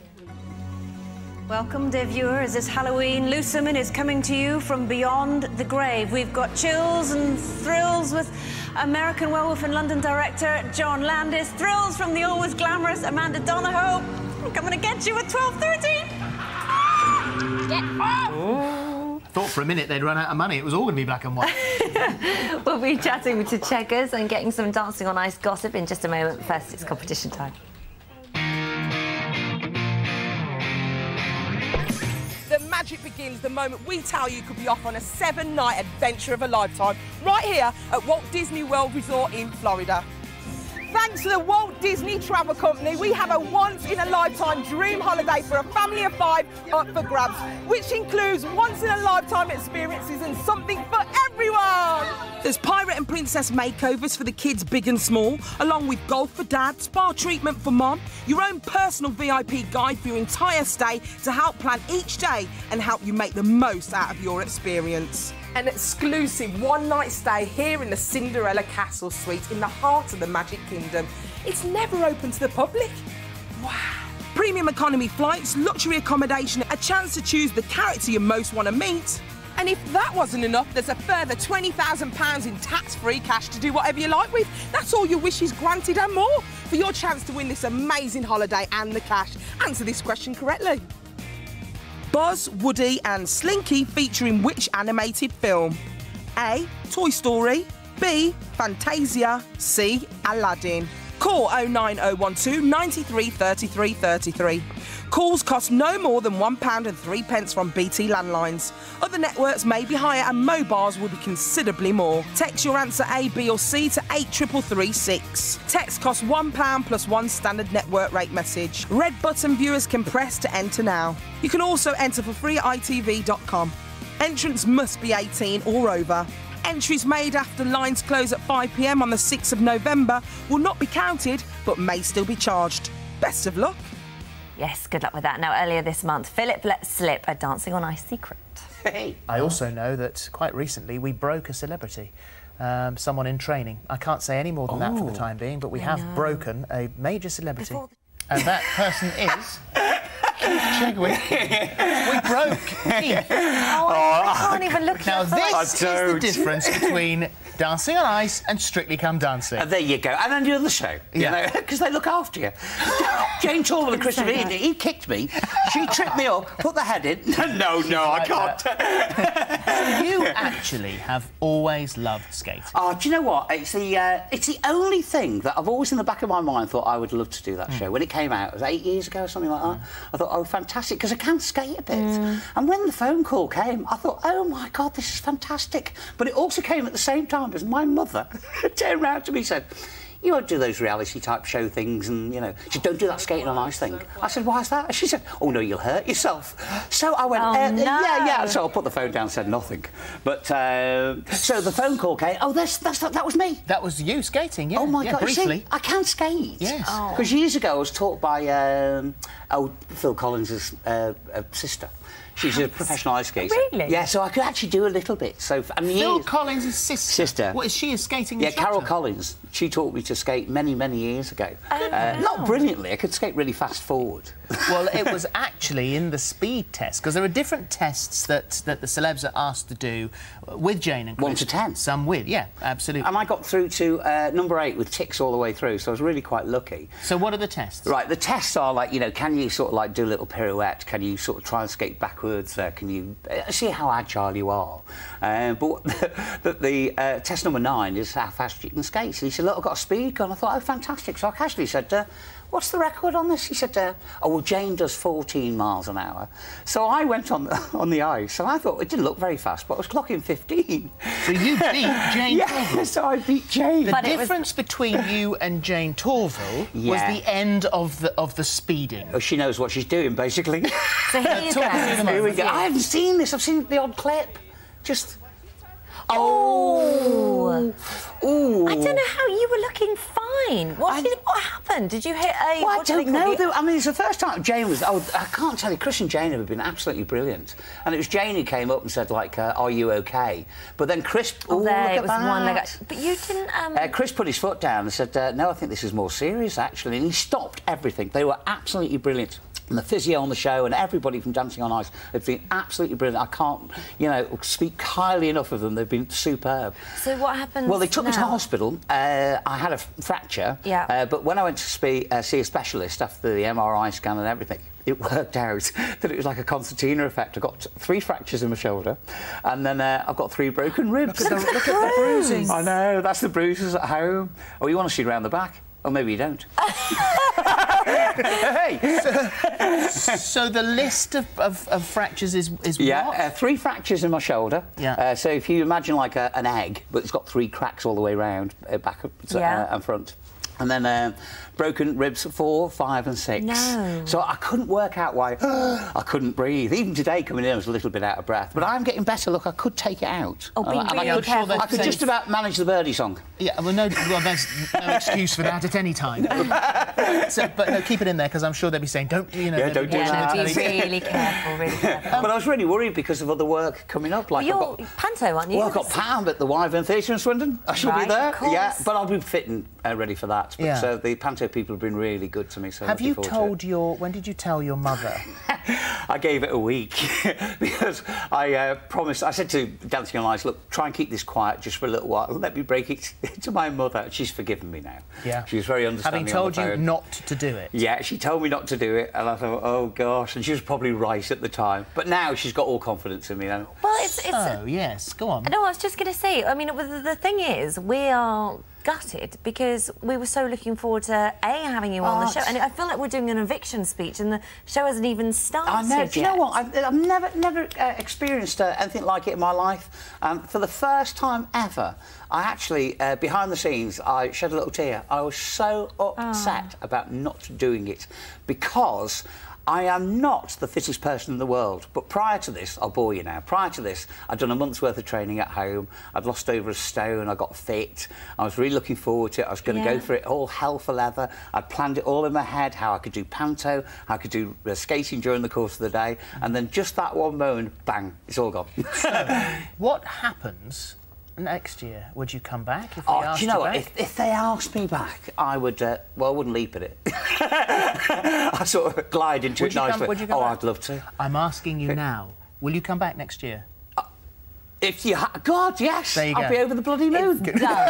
Welcome, dear viewers. This Halloween, Lucemin is coming to you from beyond the grave. We've got chills and thrills with American Werewolf in London director John Landis, thrills from the always glamorous Amanda Donahoe. I'm coming to get you at twelve thirty. Thought for a minute they'd run out of money. It was all going to be black and white. We'll be chatting to Checkers and getting some Dancing on Ice gossip in just a moment. First, it's competition time. The magic begins the moment we tell you could be off on a seven-night adventure of a lifetime right here at Walt Disney World Resort in Florida. Thanks to the Walt Disney Travel Company, we have a once-in-a-lifetime dream holiday for a family of five up for grabs, which includes once-in-a-lifetime experiences and something for everyone. There's pirate and princess makeovers for the kids big and small, along with golf for dad, spa treatment for mum, your own personal V I P guide for your entire stay to help plan each day and help you make the most out of your experience. An exclusive one-night stay here in the Cinderella Castle Suite in the heart of the Magic Kingdom. It's never open to the public. Wow. Premium economy flights, luxury accommodation, a chance to choose the character you most want to meet. And if that wasn't enough, there's a further twenty thousand pounds in tax-free cash to do whatever you like with. That's all your wishes granted and more for your chance to win this amazing holiday and the cash. Answer this question correctly. Buzz, Woody and Slinky feature in which animated film? A. Toy Story. B. Fantasia. C. Aladdin. Call oh nine oh one two, nine three three three three three. Calls cost no more than one pound and three pence from B T landlines. Other networks may be higher and mobiles will be considerably more. Text your answer A, B or C to eight three three six. Text costs one pound plus one standard network rate message. Red button viewers can press to enter now. You can also enter for free at I T V dot com. Entrance must be eighteen or over. Entries made after lines close at five p m on the sixth of November will not be counted but may still be charged. Best of luck. Yes, good luck with that. Now, earlier this month, Philip let slip a Dancing on Ice secret. Hey. I also know that quite recently we broke a celebrity, um, someone in training. I can't say any more than that for the time being, but we I have know. broken a major celebrity. And that person is... Keith Chegwin. We broke Keith. Oh, I, I can't even look Now, at this is the difference between Dancing on Ice and Strictly Come Dancing. Uh, there you go. And then the other show, you Yeah. know, because they look after you. Jane Torval and Christopher Eden, he kicked me. She tripped me up, put the head in. no, no, I can't. So you actually have always loved skating. Oh, do you know what? It's the uh, it's the only thing that I've always in the back of my mind thought I would love to do that Mm. show. When it came out, it was eight years ago or something like that. Mm. I thought, oh, fantastic, because I can skate a bit. Mm. And when the phone call came, I thought, oh my God, this is fantastic. But it also came at the same time as my mother turned round to me and said, you won't do those reality type show things and, you know, she said, don't do that skating on ice thing. I said, why is that? She said, oh no, you'll hurt yourself. So I went, Oh, uh, no. yeah, yeah. So I put the phone down and said nothing. But, uh, so the phone call came, oh, that's, that's, that, that was me. That was you skating, yeah. Oh my yeah, God, briefly. see, I can skate. Yes. Oh. Because years ago I was taught by, um, oh, Phil Collins' uh, uh, sister. She's a professional ice skater. Really? Yeah, so I could actually do a little bit. So, I mean, Phil years- Collins' sister. Sister. What is she? A skating Yeah, instructor? Carol Collins. She taught me to skate many, many years ago. Oh, uh, wow. Not brilliantly. I could skate really fast forward. Well, it was actually in the speed test, because there are different tests that, that the celebs are asked to do with Jane and Chris. One to ten. Some with, yeah, absolutely. And I got through to uh, number eight with ticks all the way through, so I was really quite lucky. So what are the tests? Right, the tests are like, you know, can you sort of like do a little pirouette? Can you sort of try and skate backwards? Uh, can you uh, see how agile you are? Uh, but the, the uh, test number nine is how fast you can skate. So he said, look, I've got a speed gun. I thought, oh, fantastic. So I casually said, uh, what's the record on this? He said, uh, oh, well, Jane does fourteen miles an hour. So I went on the, on the ice, and I thought it didn't look very fast, but I was clocking fifteen. So you beat Jane yeah, Torval? so I beat Jane. The But it was- difference between you and Jane Torval Yeah. was the end of the of the speeding. Oh, she knows what she's doing, basically. So here you go. Talk us through the Here we moment. go. I haven't seen this. I've seen the odd clip. Just... Oh. Ooh. I don't know how you were looking fine. What, I- did, what happened? Did you hit a... Well, I what do they don't call know. it? though. I mean, it's the first time Jane was... Oh, I can't tell you. Chris and Jane have been absolutely brilliant. And it was Jane who came up and said, like, uh, are you OK? But then Chris... Oh, ooh, there, look it at was that. one leg. up. But you didn't... Um... Uh, Chris put his foot down and said, uh, no, I think this is more serious, actually. And he stopped everything. They were absolutely brilliant. And the physio on the show and everybody from Dancing on Ice have been absolutely brilliant. I can't, you know, speak highly enough of them. They've been superb. So what happened? Well, they took me to now? hospital. Uh, I had a f- fracture. Yeah. Uh, but when I went to spe- uh, see a specialist after the M R I scan and everything, it worked out that it was like a concertina effect. I got t- three fractures in my shoulder, and then uh, I've got three broken ribs. Look at the, look at the bruising. I know, that's the bruises at home. Oh, you want to see round the back? Or maybe you don't. Hey! So, so the list of, of, of fractures is, is Yeah, what? uh, three fractures in my shoulder. Yeah. Uh, so if you imagine like a, an egg, but it's got three cracks all the way round, uh, back up, Yeah. uh, and front. And then um, broken ribs four, five and six. No. So I couldn't work out why I couldn't breathe. Even today coming in I was a little bit out of breath. But I'm getting better. Look, I could take it out. Oh, be And I- and really I could, careful. I could just about manage the birdie song. Yeah, well, no, well, there's no excuse for that at any time. So, but no, keep it in there, because I'm sure they'll be saying, don't, you know... Yeah, don't do that. Be really careful, really careful. But I was really worried because of other work coming up. Like You're I've got, panto, aren't you? well, I've got Pam at the Wyvern Theatre in Swindon. I shall Right, be there. of course. Yeah, but I'll be fit and uh, ready for that. But Yeah. uh, the panto people have been really good to me. So Have looking you forward to told your... When did you tell your mother? I gave it a week because I uh, promised. I said to Dancing on Ice, look, try and keep this quiet just for a little while. Let me break it to my mother. She's forgiven me now. Yeah. She was very understanding. Having told on the you phone. not to do it. Yeah, she told me not to do it, and I thought, oh gosh, and she was probably right at the time. But now she's got all confidence in me now. Well, it's... it's Oh, yes, go on. No, I was just going to say, I mean, the the thing is, we are gutted because we were so looking forward to, A, having you on Oh, the show, and I feel like we're doing an eviction speech and the show hasn't even started I know. Do you yet. know what? I've, I've never, never uh, experienced uh, anything like it in my life. Um, for the first time ever, I actually, uh, behind the scenes, I shed a little tear. I was so upset about not doing it because I am not the fittest person in the world. But prior to this, I'll bore you now. Prior to this, I'd done a month's worth of training at home. I'd lost over a stone. I got fit. I was really looking forward to it. I was going to Yeah. go for it all hell for leather. I'd planned it all in my head, how I could do panto, how I could do uh, skating during the course of the day. And then just that one moment, bang, it's all gone. What happens next year? Would you come back if they Oh, asked do you know what? back? If, if they asked me back, I would. Uh, well, I wouldn't leap at it. I sort of glide into Would it you come- nicely. would you come oh, back? I'd love to. I'm asking you now. Will you come back next year? If you, ha God, yes, There you I'll go. be over the bloody moon.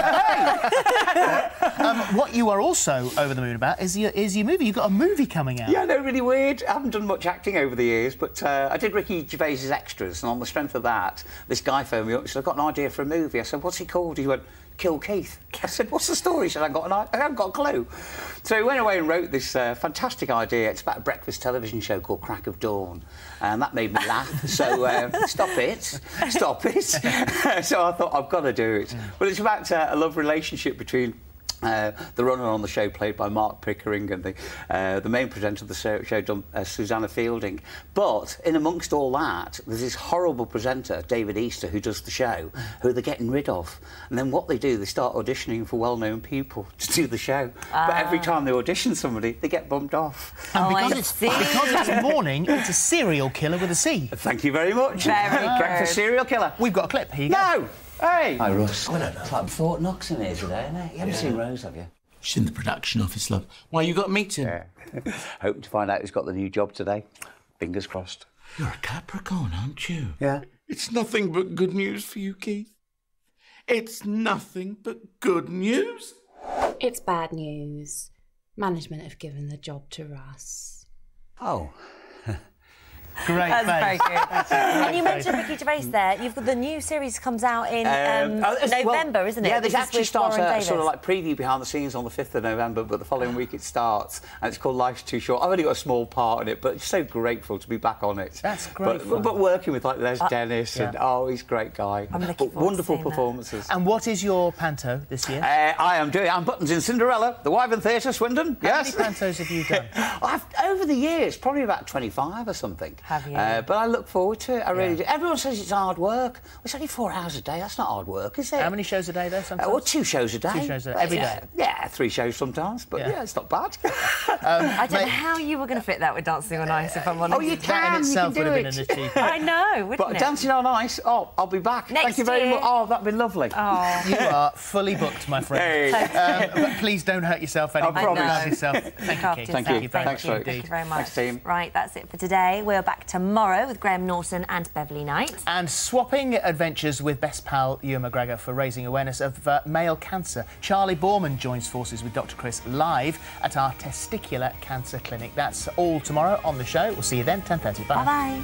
um, what you are also over the moon about is your, is your movie. You've got a movie coming out. Yeah, no, really weird. I haven't done much acting over the years, but uh, I did Ricky Gervais's Extras, and on the strength of that, this guy phoned me up and said, I've got an idea for a movie. I said, what's it called? He went, Kill Keith. I said, what's the story? He said, I've got an, I haven't got a clue. So he went away and wrote this uh, fantastic idea. It's about a breakfast television show called Crack of Dawn, and that made me laugh. So uh, stop it, stop it. So I thought, I've got to do it. But it's about uh, a love relationship between Uh, the runner on the show, played by Mark Pickering, and the, uh, the main presenter of the show, show done, uh, Susanna Fielding. But in amongst all that, there's this horrible presenter, David Easter, who does the show, who they're getting rid of. And then what they do, they start auditioning for well-known people to do the show. Ah. But every time they audition somebody, they get bumped off. And because, it's, because it's morning, it's a serial killer with a C. Thank you very much. Very good. Breakfast serial killer. We've got a clip. Here you go. No! Hey! Hi, Russ. I don't know. It's like Fort Knox in here today, isn't it? You haven't Yeah. seen Rose, have you? She's in the production office, love. Why, you got a meeting? Yeah. Hoping to find out who's got the new job today. Fingers crossed. You're a Capricorn, aren't you? Yeah. It's nothing but good news for you, Keith. It's nothing but good news. It's bad news. Management have given the job to Russ. Oh. Great That's very face. good. And you mentioned Ricky Gervais there. You've got the new series comes out in um, oh, it's- well, November, isn't it? Yeah, they This is actually with start Warren a Davis. sort of like preview behind the scenes on the fifth of November, but the following week it starts, and it's called Life's Too Short. I've only got a small part in it, but so grateful to be back on it. That's great But, fun. but working with like Les Uh, Dennis, and yeah. oh, he's a great guy. I'm looking But forward to wonderful seeing that. performances. And what is your panto this year? Uh, I am doing. I'm Buttons in Cinderella, the Wyvern Theatre, Swindon. How yes. many pantos have you done? I've, over the years, probably about twenty-five or something. Have you? Uh, but I look forward to it. I really Yeah. do. Everyone says it's hard work. Well, it's only four hours a day. That's not hard work, is it? How many shows a day there Uh, sometimes? well, two shows a day. Two shows a day, But every yeah, day? Yeah, three shows sometimes. But Yeah. yeah, it's not bad. I don't know how you were going to fit that with Dancing on Ice, if I'm honest. Oh, you That can. in itself you would can have do been an it. achievement. I know, wouldn't But it? Dancing on Ice, oh, I'll be back. Next Thank you very year. much. Oh, that'd be lovely. Oh. You are fully booked, my friend. Hey. Um, but please don't hurt yourself anymore. I promise. Love yourself. Thank Look you, after Keith. yourself. Thank you. very Thanks, much folks. Thank you very much. Thanks, team. Right, that's it for today. We're back tomorrow with Graham Norton and Beverly Knight. And swapping adventures with best pal Ewan McGregor for raising awareness of uh, male cancer. Charlie Borman joins forces with Doctor Chris live at our testicular cancer clinic. That's all tomorrow on the show. We'll see you then, ten thirty. Bye. Bye-bye.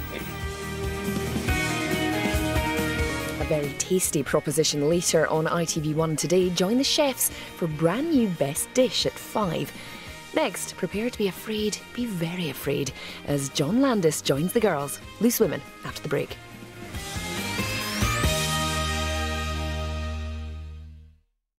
A very tasty proposition later on I T V one today. Join the chefs for brand new best dish at five. Next, prepare to be afraid, be very afraid, as John Landis joins the girls. Loose Women after the break.